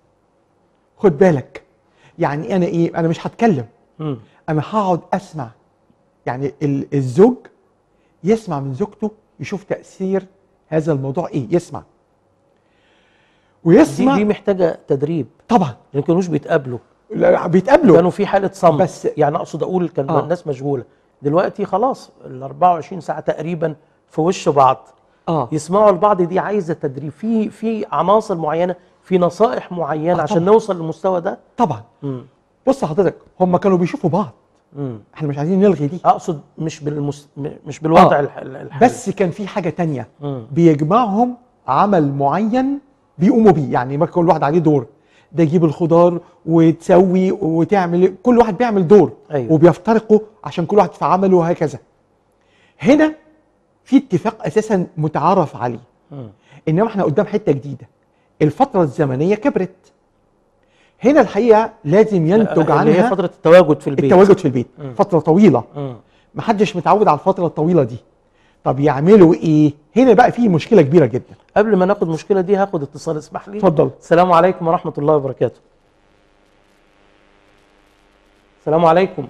خد بالك، يعني انا ايه، انا مش هتكلم، مم. انا هقعد اسمع. يعني ال- الزوج يسمع من زوجته، يشوف تاثير هذا الموضوع ايه، يسمع دي ويسمع. دي محتاجه تدريب، طبعا لان كانوش بيتقابلوا، لا، بيتقابلوا كانوا في حاله صمت. بس يعني اقصد اقول كان آه. الناس مشغوله. دلوقتي خلاص ال أربعة وعشرين ساعه تقريبا في وش بعض، اه يسمعوا لبعض. دي عايزه تدريب في في عناصر معينه، في نصائح معينه آه عشان طبعا. نوصل للمستوى ده. طبعا. مم. بص حضرتك، هم كانوا بيشوفوا بعض، مم. احنا مش عايزين نلغي دي، اقصد مش بالمس... م- مش بالوضع آه. الح- الحالي. بس كان في حاجه تانية مم. بيجمعهم، عمل معين بيقوموا بيه. يعني ما كل واحد عليه دور، ده يجيب الخضار وتسوي وتعمل، كل واحد بيعمل دور. أيوة. وبيفترقوا عشان كل واحد في عمله وهكذا. هنا في اتفاق اساسا متعارف عليه، مم. انما احنا قدام حته جديده، الفتره الزمنيه كبرت. هنا الحقيقه لازم ينتج اللي عنها هي فتره التواجد في البيت. التواجد في البيت. مم. فتره طويله، مم. محدش متعود على الفتره الطويله دي. طب يعملوا ايه؟ هنا بقى في مشكله كبيره جدا. قبل ما ناخد المشكله دي هاخد اتصال، اسمح لي. اتفضل. السلام عليكم ورحمه الله وبركاته. السلام عليكم.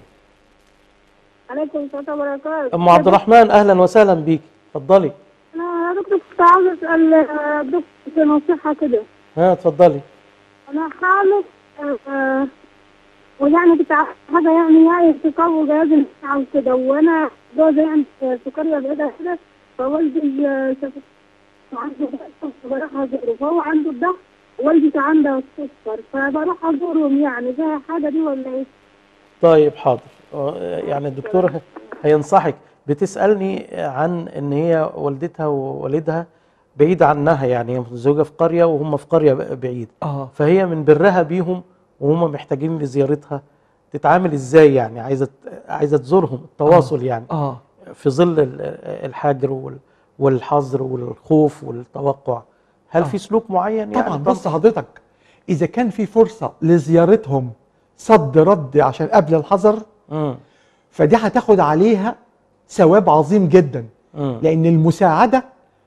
عليكم السلام وبركاته. ام عبد الرحمن، اهلا وسهلا بيك، اتفضلي. انا يا دكتور كنت عاوز اسال آه، دكتور في نصيحه كده. ها اتفضلي. انا حامل آه، ويعني كنت عاوز حاجه يعني يعني تقوي جهاز المناعه وكده، وانا جوزي يعني في قريه بعيده كده، فوالدي آه، شافت عنده ضغط فبروح ازوره، فهو عنده الضغط ووالدتي عندها السكر، فبروح ازورهم. يعني فيها حاجه دي ولا ايه؟ طيب حاضر. آه، يعني الدكتور هينصحك. بتسألني عن ان هي والدتها ووالدها بعيد عنها، يعني هي متزوجة في قرية وهم في قرية بعيد، اه فهي من برها بيهم وهم محتاجين لزيارتها تتعامل ازاي؟ يعني عايزة عايزة تزورهم، التواصل يعني اه في ظل ال- الحجر وال- والحظر والخوف والتوقع. هل آه. في سلوك معين يعني؟ طبعا. بص حضرتك، اذا كان في فرصه لزيارتهم صد رد عشان قبل الحظر، امم فدي هتاخد عليها ثواب عظيم جدا، امم لان المساعده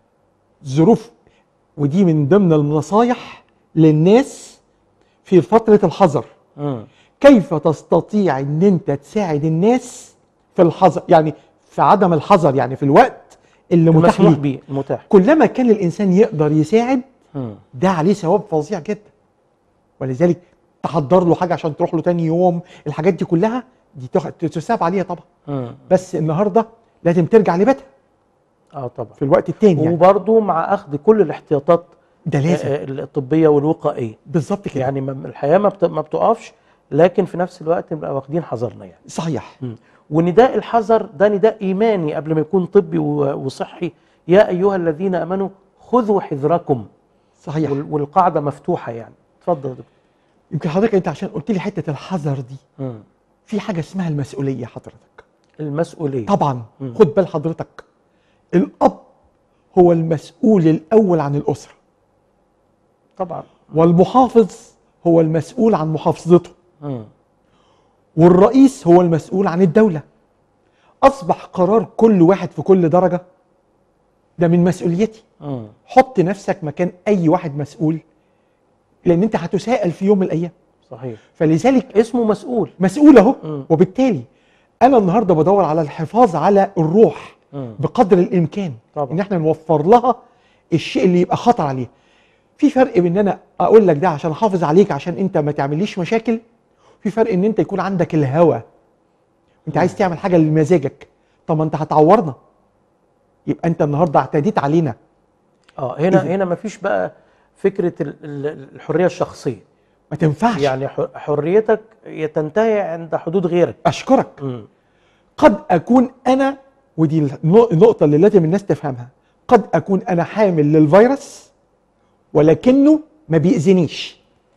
ظروف، ودي من ضمن النصايح للناس في فتره الحظر. امم كيف تستطيع ان انت تساعد الناس في الحظر، يعني في عدم الحظر، يعني في الوقت اللي متاح المسموح ليه. به، المتاح. كلما كان الانسان يقدر يساعد، امم ده عليه ثواب فظيع جدا. ولذلك تحضر له حاجه عشان تروح له تاني يوم، الحاجات دي كلها دي تخ- تتساب عليها طبعا. امم بس النهارده لازم ترجع لبيتها اه طبعا. في الوقت التاني يعني. وبرضه مع اخذ كل الاحتياطات ده لازم آه، الطبيه والوقائيه. بالظبط كده. يعني ما- الحياه ما بت- ما بتقفش، لكن في نفس الوقت نبقى واخدين حذرنا يعني. صحيح. مم. ونداء الحذر ده نداء ايماني قبل ما يكون طبي و- وصحي. يا ايها الذين امنوا خذوا حذركم. صحيح. وال- والقاعده مفتوحه يعني. اتفضل يا دكتور. يمكن حضرتك انت عشان قلت لي حته الحذر دي، مم. في حاجه اسمها المسؤوليه حضرتك. المسؤوليه. طبعا. مم. خد بال حضرتك، الاب هو المسؤول الاول عن الاسره، طبعا. والمحافظ هو المسؤول عن محافظته. مم. والرئيس هو المسؤول عن الدولة. أصبح قرار كل واحد في كل درجة ده من مسؤوليتي. مم. حط نفسك مكان أي واحد مسؤول، لأن أنت هتساءل في يوم من الأيام. صحيح. فلذلك اسمه مسؤول. مسؤول أهو. مم. وبالتالي أنا النهاردة بدور على الحفاظ على الروح مم. بقدر الإمكان، طبعا. إن احنا نوفر لها الشيء اللي يبقى خطر عليها. في فرق بين ان انا اقول لك ده عشان احافظ عليك عشان انت ما تعمليش مشاكل، في فرق ان انت يكون عندك الهوى، انت عايز تعمل حاجه لمزاجك، طب ما انت هتعورنا، يبقى انت النهارده اعتديت علينا. اه هنا إذن هنا مفيش بقى فكره ال- ال- الحريه الشخصيه. ما تنفعش. يعني ح- حريتك تنتهي عند حدود غيرك. اشكرك. مم. قد اكون انا، ودي النق- النقطه اللي لازم الناس تفهمها، قد اكون انا حامل للفيروس ولكنه ما بيأذنيش.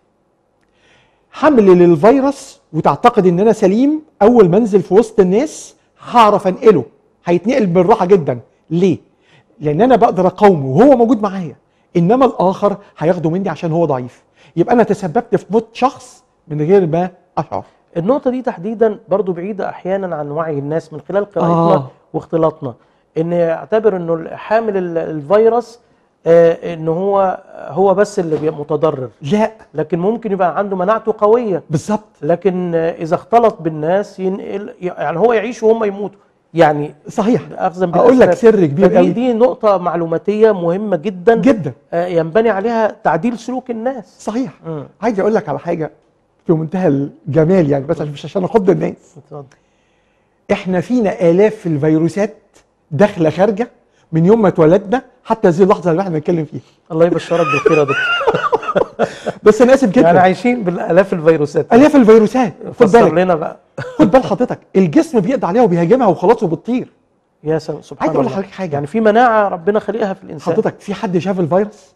حمل للفيروس وتعتقد ان انا سليم، اول ما انزل في وسط الناس هعرف انقله، هيتنقل بالراحه جدا. ليه؟ لان انا بقدر اقاومه وهو موجود معايا، انما الاخر هياخده مني عشان هو ضعيف، يبقى انا تسببت في موت شخص من غير ما اشعر. النقطه دي تحديدا برضو بعيده احيانا عن وعي الناس من خلال قراءتنا آه. واختلاطنا، ان يعتبر انه حامل ال- الفيروس آه ان هو هو بس اللي بيبقى متضرر، لا لكن ممكن يبقى عنده مناعته قويه، بالظبط. لكن آه اذا اختلط بالناس ينقل، يعني هو يعيش وهم يموتوا، يعني صحيح. اخذا اقول لك بالأسباب. سر كبير فدي قوي دي نقطه معلوماتيه مهمه جدا جدا. آه ينبني عليها تعديل سلوك الناس. صحيح. مم. عايز اقول لك على حاجه في منتهى الجمال، يعني بس مش عشان اخض الناس. اتفضل. احنا فينا الاف الفيروسات داخله خارجه من يوم ما اتولدنا حتى هذه اللحظه اللي احنا بنتكلم فيها. الله يبشرك بالخير يا دكتور. بس انا اسف جدا. يعني عايشين بالالاف الفيروسات. الاف الفيروسات. خد فسر بالك، لنا بقى. خد بال حضرتك، الجسم بيقضي عليها وبيهاجمها وخلاص وبتطير. يا سلام سبحان عايز الله. اقول لحضرتك حاجه، يعني في مناعه ربنا خلقها في الانسان. حضرتك في حد شاف الفيروس؟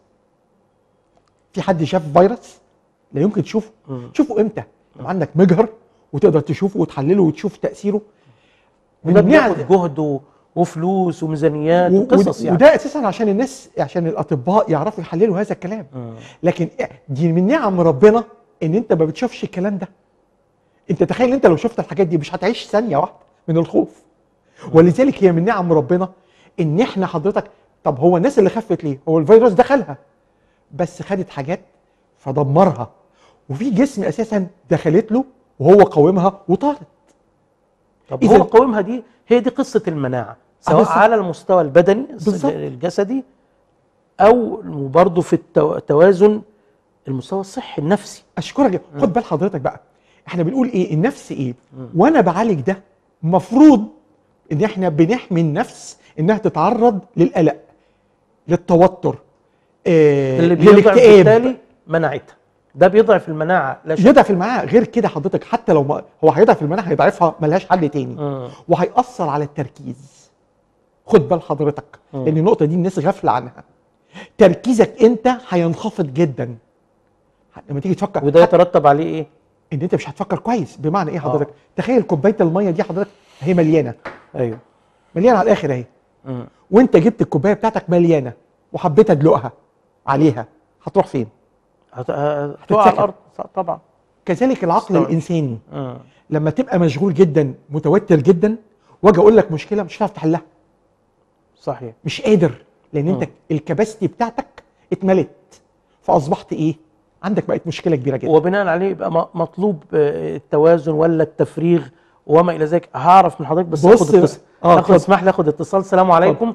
في حد شاف فيروس؟ لا يمكن تشوفه. مم. تشوفه امتى؟ لما عندك مجهر وتقدر تشوفه وتحلله وتشوف تاثيره. وده من نعم- بياخد جهد و- وفلوس وميزانيات و- وقصص يعني. وده اساسا عشان الناس، عشان الاطباء يعرفوا يحللوا هذا الكلام. مم. لكن دي من نعم ربنا ان انت ما بتشوفش الكلام ده. انت تخيل انت لو شفت الحاجات دي مش هتعيش ثانيه واحده من الخوف. ولذلك هي من نعم ربنا ان احنا حضرتك، طب هو الناس اللي خفت ليه؟ هو الفيروس دخلها بس خدت حاجات فدمرها، وفي جسم اساسا دخلت له وهو قاومها وطارت. طب إذا- هو قوامها دي هي دي قصه المناعه، سواء بالظبط. على المستوى البدني بالظبط. الجسدي، او برضه في التو- التوازن المستوى الصحي النفسي. اشكرك. خد بال حضرتك بقى، احنا بنقول ايه النفس ايه وانا بعالج ده، مفروض ان احنا بنحمي النفس انها تتعرض للقلق، للتوتر، آه اللي بيضعف للاكتئاب. بالتالي مناعتها، ده بيضعف المناعه لا شك. يضعف المناعه. غير كده حضرتك حتى لو ما هو هيضعف المناعه هيضعفها ملهاش حل تاني. مم. وهيأثر على التركيز. خد بال حضرتك، مم. لان النقطه دي الناس غافله عنها. تركيزك انت هينخفض جدا لما تيجي تفكر، وده يترتب عليه ايه؟ ان انت مش هتفكر كويس. بمعنى ايه حضرتك؟ تخيل كوبايه الميه دي حضرتك هي مليانه، ايوه. مليانه على الاخر اهي، مم. وانت جبت الكوبايه بتاعتك مليانه وحبيت ادلقها عليها، هتروح فين؟ هت- هتقع على الارض طبعا. كذلك العقل استوعب. الانساني مم. لما تبقى مشغول جدا متوتر جدا واجي اقول لك مشكله مش هتعرف تحلها، صحيح. مش قادر، لان انت مم. الكباستي بتاعتك اتملت، فاصبحت ايه؟ عندك بقت مشكله كبيره جدا. وبناء عليه يبقى م- مطلوب آه، التوازن ولا التفريغ وما الى ذلك. هعرف من حضرتك بس بص- اخد اتصال. آه، اخد اتفضل. اسمح لي اخد اتصال. السلام عليكم.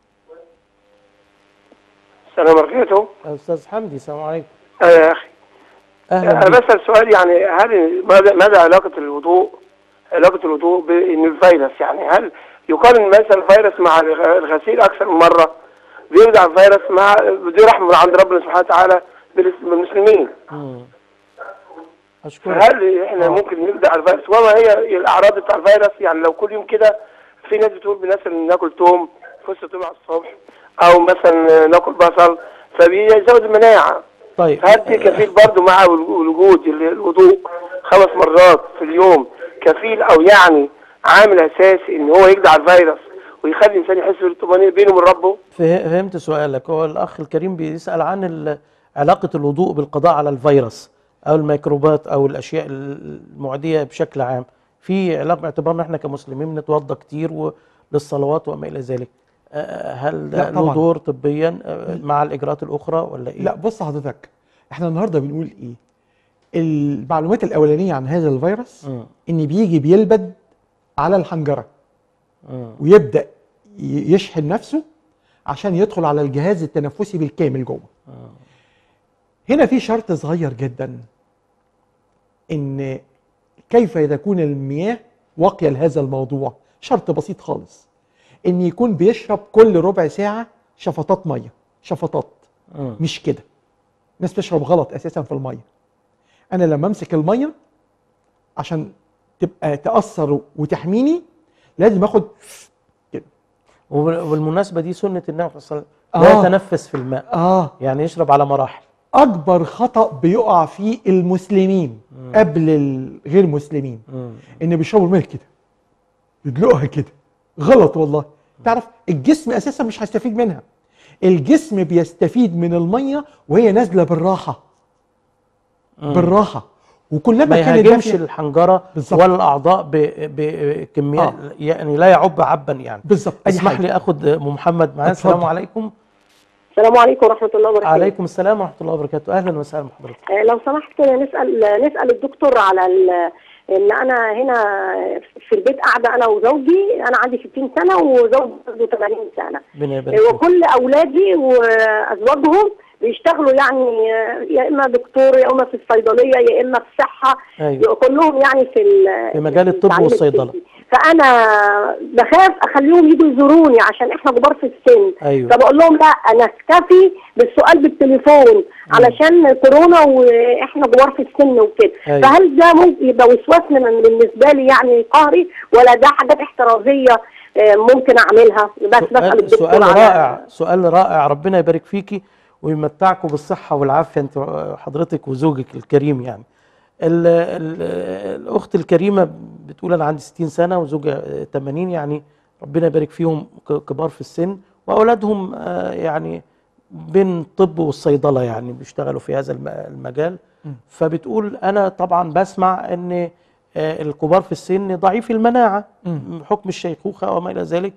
السلام عليكم. استاذ حمدي السلام عليكم. آه يا اخي، اهلا انا بك. بسأل سؤال، يعني هل ماذا ماذا علاقة الوضوء علاقة الوضوء بان الفيروس، يعني هل يقارن مثلا الفيروس مع الغ- الغسيل اكثر من مرة بيرجع الفيروس مع دي رحمة من عند ربنا سبحانه وتعالى بالس- بالمسلمين؟ مم. اشكرك. فهل احنا آه. ممكن نبدا الفيروس وما هي الاعراض بتاع الفيروس؟ يعني لو كل يوم كده في ناس بتقول مثلا ناكل توم فص توم على الصبح، او مثلا ناكل بصل فبيزود المناعه. طيب هل دي كفيل برضه مع وجود الوضوء خمس مرات في اليوم كفيل او يعني عامل اساسي ان هو يجدع الفيروس ويخلي الانسان يحس بالطمانينه بينه وبين ربه؟ فه- فهمت سؤالك. هو الاخ الكريم بيسال عن ال- علاقه الوضوء بالقضاء على الفيروس. او الميكروبات او الاشياء المعديه بشكل عام، في علاقه باعتبارنا احنا كمسلمين بنتوضا كتير للصلوات وما الى ذلك، هل ده له دور طبيا مع الاجراءات الاخرى ولا ايه؟ لا بص حضرتك، احنا النهارده بنقول ايه؟ المعلومات الاولانيه عن هذا الفيروس م. ان بيجي بيلبد على الحنجره م. ويبدا يشحن نفسه عشان يدخل على الجهاز التنفسي بالكامل جوه. م. هنا في شرط صغير جدا، ان كيف تكون المياه واقيه لهذا الموضوع. شرط بسيط خالص، ان يكون بيشرب كل ربع ساعه شفطات ميه، شفطات م. مش كده. الناس بتشرب غلط اساسا في الميه. انا لما امسك الميه عشان تبقى تاثر وتحميني لازم اخد كده. وبالمناسبه دي سنه النبي صلى الله عليه وسلم، لا يتنفس في الماء، اه يعني يشرب على مراحل. اكبر خطا بيقع فيه المسلمين مم. قبل الغير مسلمين مم. ان بيشربوا الميه كده، يدلقها كده. غلط والله. مم. تعرف الجسم اساسا مش هيستفيد منها. الجسم بيستفيد من الميه وهي نازله بالراحه. مم. بالراحه. وكلما ما يهاجمش الحنجره ولا الاعضاء بكميات آه. يعني لا يعب عبا يعني. بالظبط. اسمح لي اخد ام محمد معانا. السلام عليكم. السلام عليكم ورحمه الله وبركاته. عليكم السلام ورحمه الله وبركاته. اهلا وسهلا بحضرتك. آه لو سمحت نسال نسال الدكتور على ان انا هنا في البيت قاعده انا وزوجي، انا عندي ستين سنه وزوجي عنده ثمانين سنه، وكل اولادي وازواجهم بيشتغلوا يعني يا اما دكتور يا اما في الصيدليه يا اما في الصحه. أيوة. كلهم يعني في في مجال الطب والصيدله. فانا بخاف اخليهم يجوا يزوروني عشان احنا كبار في السن. أيوة. فبقول لهم لا انا اكتفي بالسؤال بالتليفون علشان كورونا واحنا كبار في السن وكده. أيوة. فهل ده ممكن يبقى وسواس بالنسبه لي يعني قهري، ولا ده حاجات احترازيه ممكن اعملها؟ بس بسال الدكتور. سؤال رائع، سؤال رائع، ربنا يبارك فيكي ويمتعكم بالصحه والعافيه انت حضرتك وزوجك الكريم. يعني ال ال الاخت الكريمه بتقول انا عندي ستين سنه وزوجها ثمانين، يعني ربنا يبارك فيهم كبار في السن، واولادهم يعني بين الطب والصيدله يعني بيشتغلوا في هذا المجال. فبتقول انا طبعا بسمع ان الكبار في السن ضعيف المناعه بحكم الشيخوخه وما الى ذلك،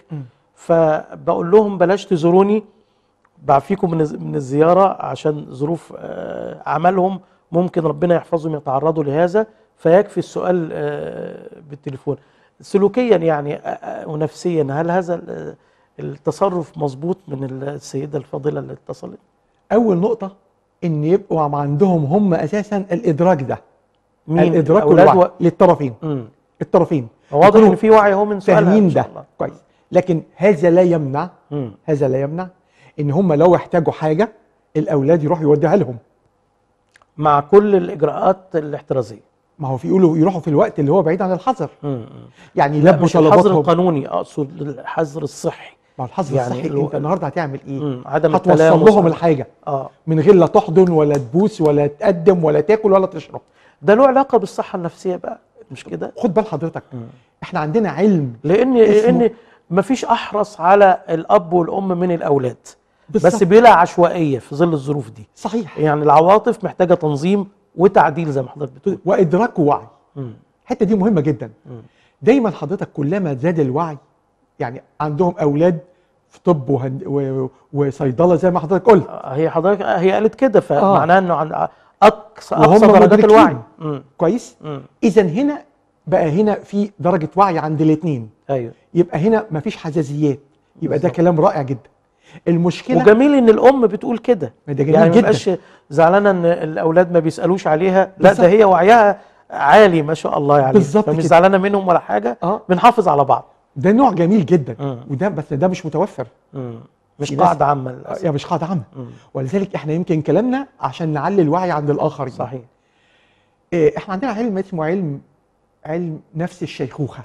فبقول لهم بلاش تزوروني، بعفيكم من الزياره عشان ظروف عملهم ممكن ربنا يحفظهم يتعرضوا لهذا، فيكفي السؤال بالتليفون. سلوكيا يعني ونفسيا هل هذا التصرف مظبوط من السيده الفاضله اللي اتصلت؟ اول نقطه ان يبقوا عندهم هم اساسا الادراك ده. مين؟ الادراك والوعي و... للطرفين. مم. الطرفين واضح ان في وعي اهو من سؤالها ده كويس، لكن هذا لا يمنع مم. هذا لا يمنع ان هم لو احتاجوا حاجه الاولاد يروحوا يوديها لهم مع كل الاجراءات الاحترازيه. ما هو في يقولوا يروحوا في الوقت اللي هو بعيد عن الحظر. مم. يعني لا مش الحظر القانوني، اقصد الحظر الصحي. ما الحظر يعني الصحي انت النهارده هتعمل ايه؟ مم. عدم هتوصل لهم الحاجه اه من غير لا تحضن ولا تبوس ولا تقدم ولا تاكل ولا تشرب. ده له علاقه بالصحه النفسيه بقى، مش كده؟ خد بال حضرتك. مم. احنا عندنا علم لان لان مفيش احرص على الاب والام من الاولاد بالصبت. بس بلا عشوائيه في ظل الظروف دي. صحيح. يعني العواطف محتاجه تنظيم وتعديل زي ما حضرتك بتقول، وادراك ووعي. الحته دي مهمه جدا. مم. دايما حضرتك كلما زاد الوعي، يعني عندهم اولاد في طب وهند... و... وصيدله زي ما حضرتك قلت. هي حضرتك هي قالت كده، فمعناها آه. انه عن اقصى اقصى درجات الوعي. مم. كويس. اذا هنا بقى هنا في درجه وعي عند الاثنين. ايوه. يبقى هنا مفيش حساسيات، يبقى بالزبط. ده كلام رائع جدا. المشكله وجميل ان الام بتقول كده، يعني ما يبقاش زعلانه ان الاولاد ما بيسالوش عليها، لا ده هي وعيها عالي ما شاء الله يعني، بالظبط، فمش زعلانه منهم ولا حاجه. آه. بنحافظ على بعض. ده نوع جميل جدا. مم. وده بس ده مش متوفر. مم. مش قاعده عامه للاسف. يا مش قاعده عامه. ولذلك احنا يمكن كلامنا عشان نعلي الوعي عند الاخرين. صحيح. إيه احنا عندنا علم اسمه علم علم نفس الشيخوخه.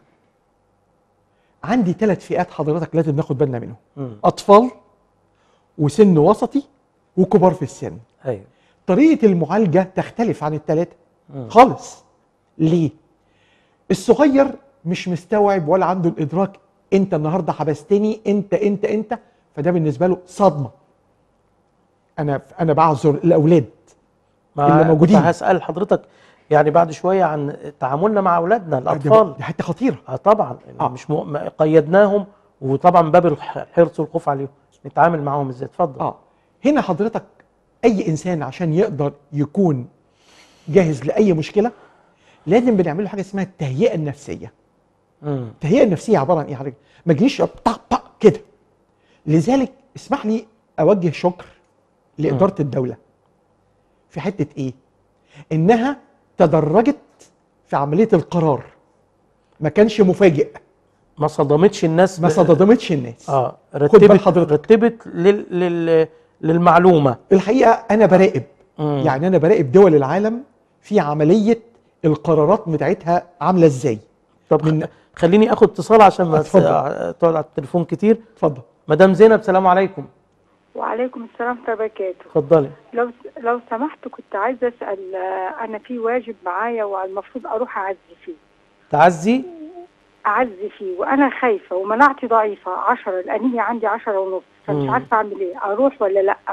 عندي ثلاث فئات حضرتك لازم ناخد بالنا منهم. مم. اطفال وسن وسطي وكبار في السن. ايوه. طريقه المعالجه تختلف عن الثلاثه خالص. ليه؟ الصغير مش مستوعب ولا عنده الادراك، انت النهارده حبستني، انت انت انت فده بالنسبه له صدمه. انا انا بعذر الاولاد اللي موجودين. هسأل حضرتك يعني بعد شويه عن تعاملنا مع اولادنا الاطفال، دي حته خطيره. اه طبعا آه. مش م... قيدناهم، وطبعا باب الحرص والخوف عليهم، نتعامل معاهم ازاي؟ اتفضل. اه هنا حضرتك اي انسان عشان يقدر يكون جاهز لاي مشكله لازم بنعمل له حاجه اسمها التهيئه النفسيه. امم التهيئه النفسيه عباره عن ايه حضرتك؟ ما تجيش طق طق كده. لذلك اسمح لي اوجه شكر لاداره الدوله في حته ايه؟ انها تدرجت في عمليه القرار، ما كانش مفاجئ، ما صدمتش الناس، ما صدمتش الناس. اه خد بال رتبت حضرتك. رتبت لل... لل... للمعلومه. الحقيقه انا براقب، مم. يعني انا براقب دول العالم في عمليه القرارات بتاعتها عامله ازاي. طب من... خليني اخد اتصال عشان ما اتفضل. تقعد على التليفون كتير. اتفضل. مدام زينب، سلام عليكم. وعليكم السلام ورحمة الله وبركاته. اتفضلي. لو لو سمحت كنت عايزة أسأل، آه، أنا في واجب معايا والمفروض أروح أعزي فيه. تعزي؟ أعزي فيه وأنا خايفة ومناعتي ضعيفة عشرة، الأنيميا عندي عشرة ونص، فمش مم. عارفة أعمل إيه، أروح ولا لأ؟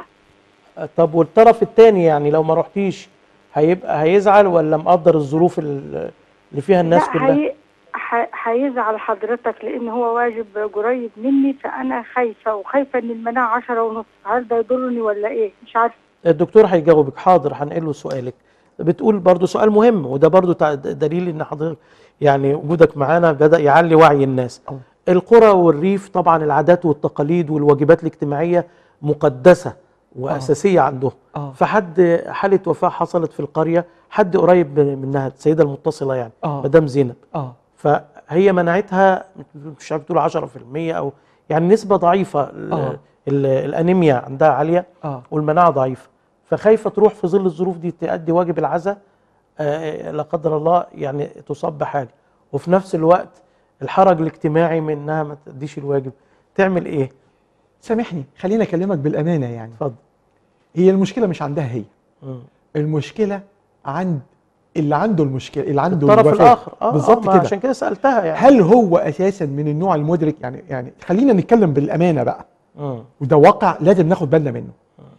طب والطرف الثاني يعني لو ما رحتيش هيبقى هيزعل ولا مقدر الظروف ال- اللي فيها الناس لا كلها؟ هي ح- هيزعل حضرتك لأن هو واجب قريب مني، فأنا خايفة وخايفة إن المناعة عشرة ونص، هل ده يضرني ولا إيه؟ مش عارفة. الدكتور هيجاوبك. حاضر، هنقل له سؤالك. بتقول برضو سؤال مهم، وده برضو تع- دليل ان حضرتك يعني وجودك معانا بدأ يعلي وعي الناس. أوه. القرى والريف طبعا العادات والتقاليد والواجبات الاجتماعية مقدسة وأساسية عندهم. آه. فحد حالة وفاة حصلت في القرية، حد قريب من- منها، السيدة المتصلة يعني آه. مدام زينب، اه فهي مناعتها مش عارف تقول عشرة في المية او يعني نسبة ضعيفة. ال- آه. ال- الأنيميا عندها عالية اه والمناعة ضعيفة، فخايفة تروح في ظل الظروف دي تأدي واجب العزاء، آه، لا قدر الله يعني تصاب بحاجة، وفي نفس الوقت الحرج الاجتماعي من انها ما تأديش الواجب، تعمل ايه؟ سامحني خليني اكلمك بالامانه يعني. اتفضل. هي المشكله مش عندها هي، مم. المشكله عند اللي عنده المشكله، اللي عنده الطرف الوفاة. الآخر. اه بالظبط آه، ما كده. عشان كده سألتها يعني. هل هو اساسا من النوع المدرك؟ يعني يعني خلينا نتكلم بالامانه بقى، مم. وده واقع لازم ناخد بالنا منه.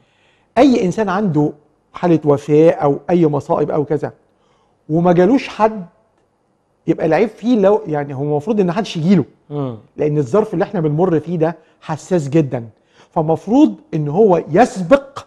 اي انسان عنده حاله وفاه او اي مصائب او كذا وما جالوش حد، يبقى العيب فيه. لو يعني هو المفروض ان حدش يجيله، مم. لان الظرف اللي احنا بنمر فيه ده حساس جدا، فمفروض ان هو يسبق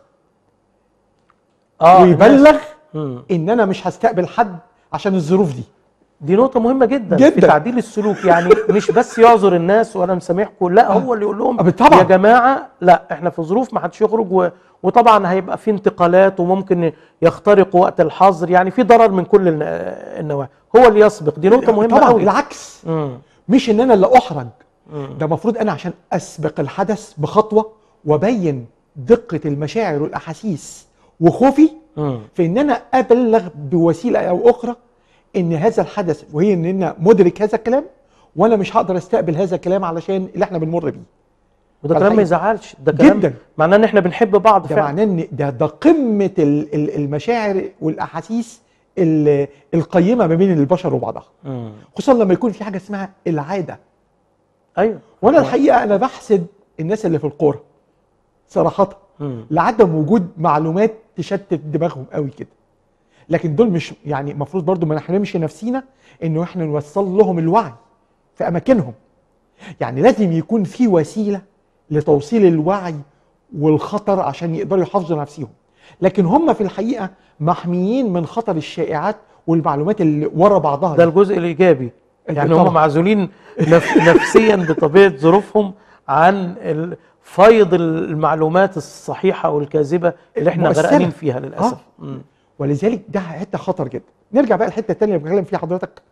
اه ويبلغ مم. ان انا مش هستقبل حد عشان الظروف دي. دي نقطة مهمة جدا, جداً. في تعديل السلوك، يعني مش بس يعذر الناس وانا مسامحكم، لا هو اللي يقول لهم آه، طبعاً. يا جماعة لا احنا في ظروف ما حدش يخرج، و... وطبعا هيبقى في انتقالات وممكن يخترقوا وقت الحظر، يعني في ضرر من كل الن- النواحي، هو اللي يسبق. دي نقطة مهمة طبعا قوي. العكس، مم. مش ان انا اللي احرج، مم. ده المفروض انا عشان اسبق الحدث بخطوه وابين دقه المشاعر والاحاسيس وخوفي مم. في ان انا ابلغ بوسيله او اخرى ان هذا الحدث، وهي ان انا مدرك هذا الكلام وانا مش هقدر استقبل هذا الكلام علشان اللي احنا بنمر بيه. وده كلام ما يزعلش، ده كلام جدا، معناه ان احنا بنحب بعض ده فعلا. معناه ان ده ده قمه ال- ال- المشاعر والاحاسيس ال- القيمه ما بين البشر وبعضها، مم. خصوصا لما يكون في حاجه اسمها العاده. ايوه. وانا الحقيقه انا بحسد الناس اللي في القرى صراحه مم. لعدم وجود معلومات تشتت دماغهم قوي كده. لكن دول مش يعني المفروض برضو ما نحرمش نفسينا انه احنا نوصل لهم الوعي في اماكنهم. يعني لازم يكون في وسيله لتوصيل الوعي والخطر عشان يقدروا يحافظوا على نفسهم، لكن هم في الحقيقه محميين من خطر الشائعات والمعلومات اللي ورا بعضها ده دي. الجزء الايجابي، يعني طبعاً. هم معزولين نف... نفسيا بطبيعه ظروفهم عن ال- فيض المعلومات الصحيحه والكاذبه اللي احنا مؤثرة. غرقانين فيها للاسف. آه. مم. ولذلك ده حته خطر جدا. نرجع بقى الحته الثانيه اللي بتكلم فيها حضرتك،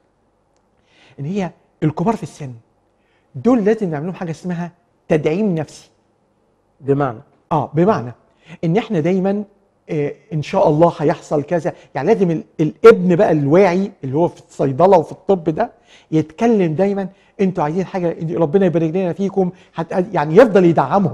ان هي الكبار في السن دول لازم نعمل لهم حاجه اسمها تدعيم نفسي. بمعنى اه بمعنى ان احنا دايما آه ان شاء الله هيحصل كذا، يعني لازم ال- الابن بقى الواعي اللي هو في الصيدله وفي الطب ده يتكلم دايما انتوا عايزين حاجه ربنا يبارك لنا فيكم، حت- يعني يفضل يدعمهم.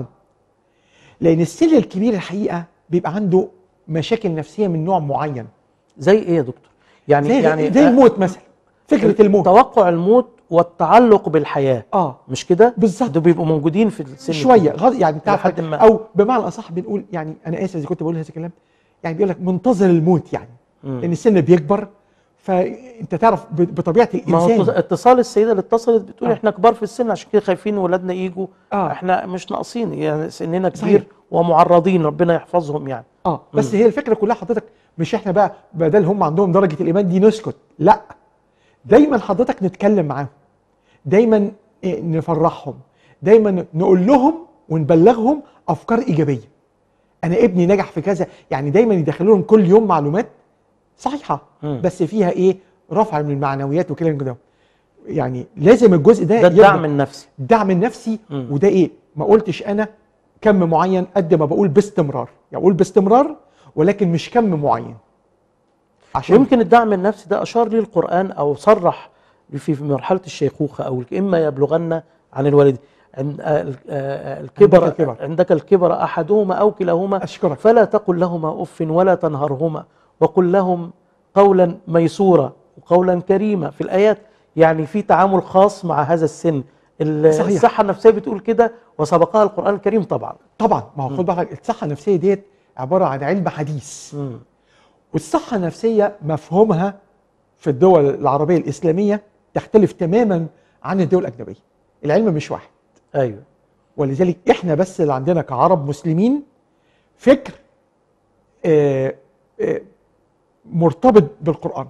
لان السن الكبير الحقيقه بيبقى عنده مشاكل نفسيه من نوع معين، زي ايه يا دكتور؟ يعني زي يعني زي الموت مثلا، فكره الموت. توقع الموت والتعلق بالحياه، اه مش كده؟ بالظبط. دول بيبقوا موجودين في السن شويه الكبير. غض يعني تعرف، لحد ما- او بمعنى اصح بنقول، يعني انا اسف اذا كنت بقول هذا الكلام، يعني بيقول لك منتظر الموت يعني، مم. لان السن بيكبر، فانت تعرف ب- بطبيعه ما هو الانسان. اتصال السيده اللي اتصلت بتقول آه. احنا كبار في السن عشان كده خايفين ولادنا يجوا. آه. احنا مش ناقصين يعني، سننا كبير صحيح. ومعرضين، ربنا يحفظهم يعني. اه بس مم. هي الفكره كلها حضرتك، مش احنا بقى بدل هم عندهم درجه الايمان دي نسكت، لا، دايما حضرتك نتكلم معاهم، دايما إيه، نفرحهم، دايما نقول لهم ونبلغهم افكار ايجابيه. انا ابني نجح في كذا، يعني دايما يدخلوا لهم كل يوم معلومات صحيحه مم. بس فيها ايه، رفع من المعنويات وكلام كده. يعني لازم الجزء ده ده الدعم يبدأ. النفسي. الدعم النفسي. مم. وده ايه، ما قلتش انا كم معين قد ما بقول باستمرار، يعني اقول باستمرار ولكن مش كم معين. عشان ويمكن الدعم النفسي ده اشار ليه القران او صرح في مرحله الشيخوخه، او اما يبلغن عن الوالد عند آه، آه، الكبر عندك الكبر. عندك الكبر احدهما او كلاهما اشكرك. فلا تقل لهما اف ولا تنهرهما وقل لهم قولا ميسورا وقولا كريما. في الايات يعني في تعامل خاص مع هذا السن. ال- صحيح. الصحه النفسيه بتقول كده وسبقها القران الكريم طبعا. طبعا ما هو خد بالك، الصحه النفسيه ديت عباره عن علم حديث، مم. والصحه النفسيه مفهومها في الدول العربيه الاسلاميه تختلف تماما عن الدول الاجنبيه. العلم مش واحد، ايوه. ولذلك احنا بس اللي عندنا كعرب مسلمين فكر آه، آه، مرتبط بالقرآن.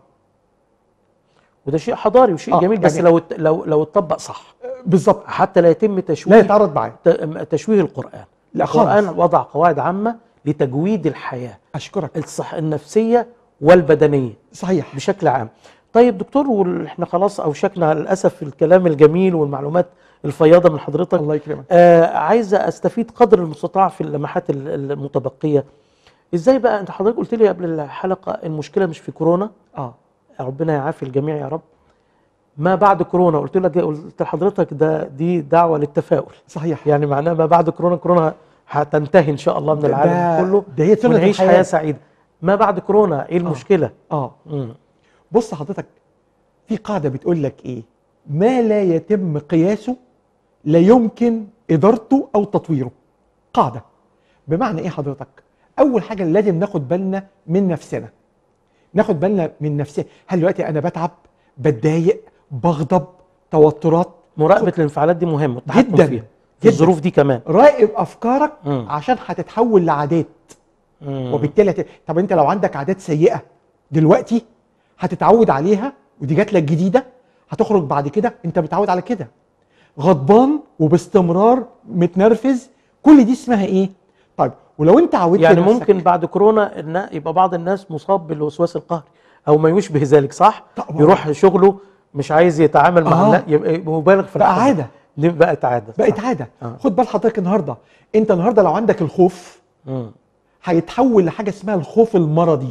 وده شيء حضاري وشيء آه، جميل، بس يعني- لو لو لو اتطبق صح آه، بالظبط، حتى لا يتم لا تشويه يتعرض معاه. ت- تشويه القرآن. لا القرآن خالص. وضع قواعد عامة لتجويد الحياة اشكرك. الصح النفسية والبدنية صحيح. بشكل عام. طيب دكتور، واحنا خلاص اوشكنا للاسف في الكلام الجميل والمعلومات الفياضة من حضرتك. الله يكرمك. آه عايز استفيد قدر المستطاع في اللمحات ال- المتبقية. ازاي بقى، انت حضرتك قلت لي قبل الحلقة المشكلة مش في كورونا، اه ربنا يعافي الجميع يا رب، ما بعد كورونا. قلت لك قلت لحضرتك ده دي دعوة للتفاؤل، صحيح. يعني معناها ما بعد كورونا، كورونا هتنتهي ان شاء الله من ده- العالم كله، ده هي سنة ونعيش الحياة. حياة سعيدة. ما بعد كورونا ايه المشكلة؟ اه مم. بص حضرتك، في قاعدة بتقول لك ايه، ما لا يتم قياسه لا يمكن ادارته او تطويره. قاعدة بمعنى ايه حضرتك؟ اول حاجة لازم ناخد بالنا من نفسنا، ناخد بالنا من نفسنا. هل دلوقتي انا بتعب، بتضايق، بغضب، توترات؟ مراقبة الانفعالات دي مهمة والتحكم جداً، فيها في جداً. الظروف دي كمان. راقب افكارك مم. عشان هتتحول لعادات، مم. وبالتالي هت... طب انت لو عندك عادات سيئه دلوقتي هتتعود عليها، ودي جات لك جديده، هتخرج بعد كده انت متعود على كده، غضبان وباستمرار متنرفز، كل دي اسمها ايه؟ طيب ولو انت عودت يعني نفسك، ممكن بعد كورونا إن يبقى بعض الناس مصاب بالوسواس القهري او ما يشبه ذلك، صح؟ طبعاً. يروح شغله مش عايز يتعامل مع آه. الناس، يبقى مبالغ في بقى الحاجة. عادة. دي بقت عادة، بقت صح. عاده. آه. خد بال حضرتك النهارده، انت النهارده لو عندك الخوف مم. هيتحول لحاجه اسمها الخوف المرضي،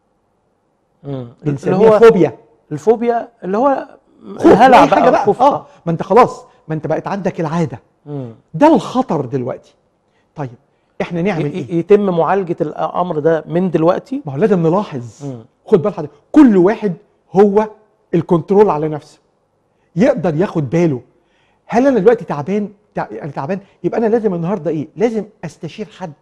مم. اللي بنسميها هو فوبيا. الفوبيا اللي هو خوف الهلع أي حاجه بقى، خوف. اه ما انت خلاص، ما انت بقت عندك العاده، مم. ده الخطر دلوقتي. طيب احنا نعمل ي- ايه؟ يتم معالجة الأمر ده من دلوقتي. ما هو لازم نلاحظ. مم. خد بال حضرتك، كل واحد هو الكنترول على نفسه، يقدر ياخد باله. هل انا دلوقتي تعبان، تع... انا تعبان، يبقى انا لازم النهارده ايه؟ لازم استشير حد،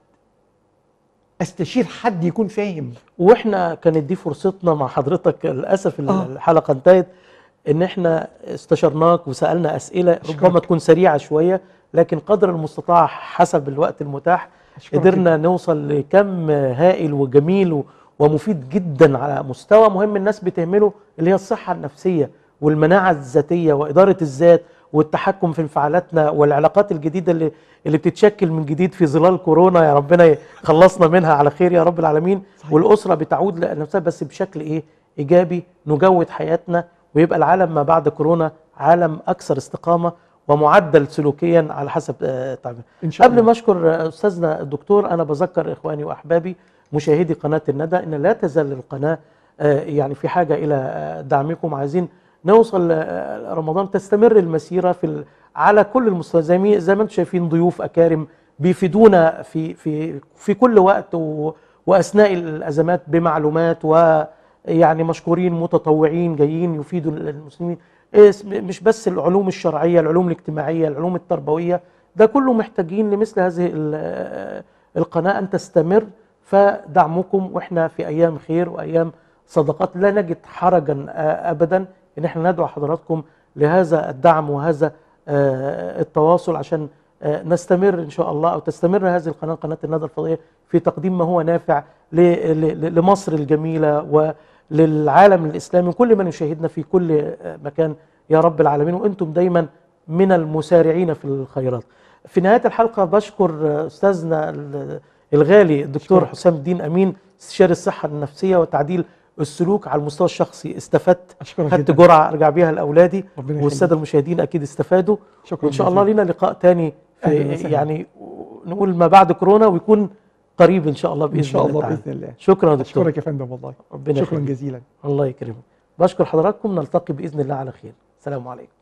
استشير حد يكون فاهم. واحنا كانت دي فرصتنا مع حضرتك، للاسف آه. الحلقه انتهت، ان احنا استشرناك وسالنا اسئله أشكرك. ربما تكون سريعه شويه، لكن قدر المستطاع حسب الوقت المتاح أشكرك قدرنا نوصل لكم هائل وجميل و- ومفيد جدا على مستوى مهم الناس بتهمله، اللي هي الصحه النفسيه والمناعه الذاتيه واداره الذات والتحكم في انفعالاتنا والعلاقات الجديده اللي اللي بتتشكل من جديد في ظلال كورونا. يا ربنا يخلصنا منها على خير يا رب العالمين. صحيح. والاسره بتعود لنفسها بس بشكل ايه؟ ايجابي، نجود حياتنا ويبقى العالم ما بعد كورونا عالم اكثر استقامه ومعدل سلوكيا على حسب آه، تعبير. ان شاء قبل الله. ما اشكر آه، استاذنا الدكتور، انا بذكر اخواني واحبابي مشاهدي قناه الندى ان لا تزال القناه آه، يعني في حاجه الى آه، دعمكم. عايزين نوصل آه، رمضان تستمر المسيره في ال- على كل المستوى، زي مي- زي ما انتم شايفين ضيوف اكارم بيفيدونا في في في كل وقت و- واثناء الازمات بمعلومات، ويعني مشكورين متطوعين جايين يفيدوا المسلمين. إيه، مش بس العلوم الشرعيه، العلوم الاجتماعيه، العلوم التربويه، ده كله محتاجين لمثل هذه ال- القناه ان تستمر فدعمكم، واحنا في ايام خير وايام صدقات لا نجد حرجا ابدا ان احنا ندعو حضراتكم لهذا الدعم وهذا التواصل عشان نستمر ان شاء الله، او تستمر هذه القناه قناه الندى الفضائيه في تقديم ما هو نافع لمصر الجميله وللعالم الاسلامي وكل من يشاهدنا في كل مكان يا رب العالمين، وانتم دايما من المسارعين في الخيرات. في نهايه الحلقه بشكر استاذنا الغالي الدكتور حسام الدين امين، استشاري الصحه النفسيه وتعديل السلوك على المستوى الشخصي. استفدت، خدت جرعه ارجع بيها لاولادي، والساده المشاهدين اكيد استفادوا. وان شاء الله لنا لقاء تاني في يعني نقول ما بعد كورونا، ويكون قريب ان شاء الله باذن, إن شاء الله, الله باذن الله. شكرا يا دكتور. اشكرك يا فندم والله. ربنا شكرا جزيلا. الله يكرمك. بشكر حضراتكم، نلتقي باذن الله على خير. السلام عليكم.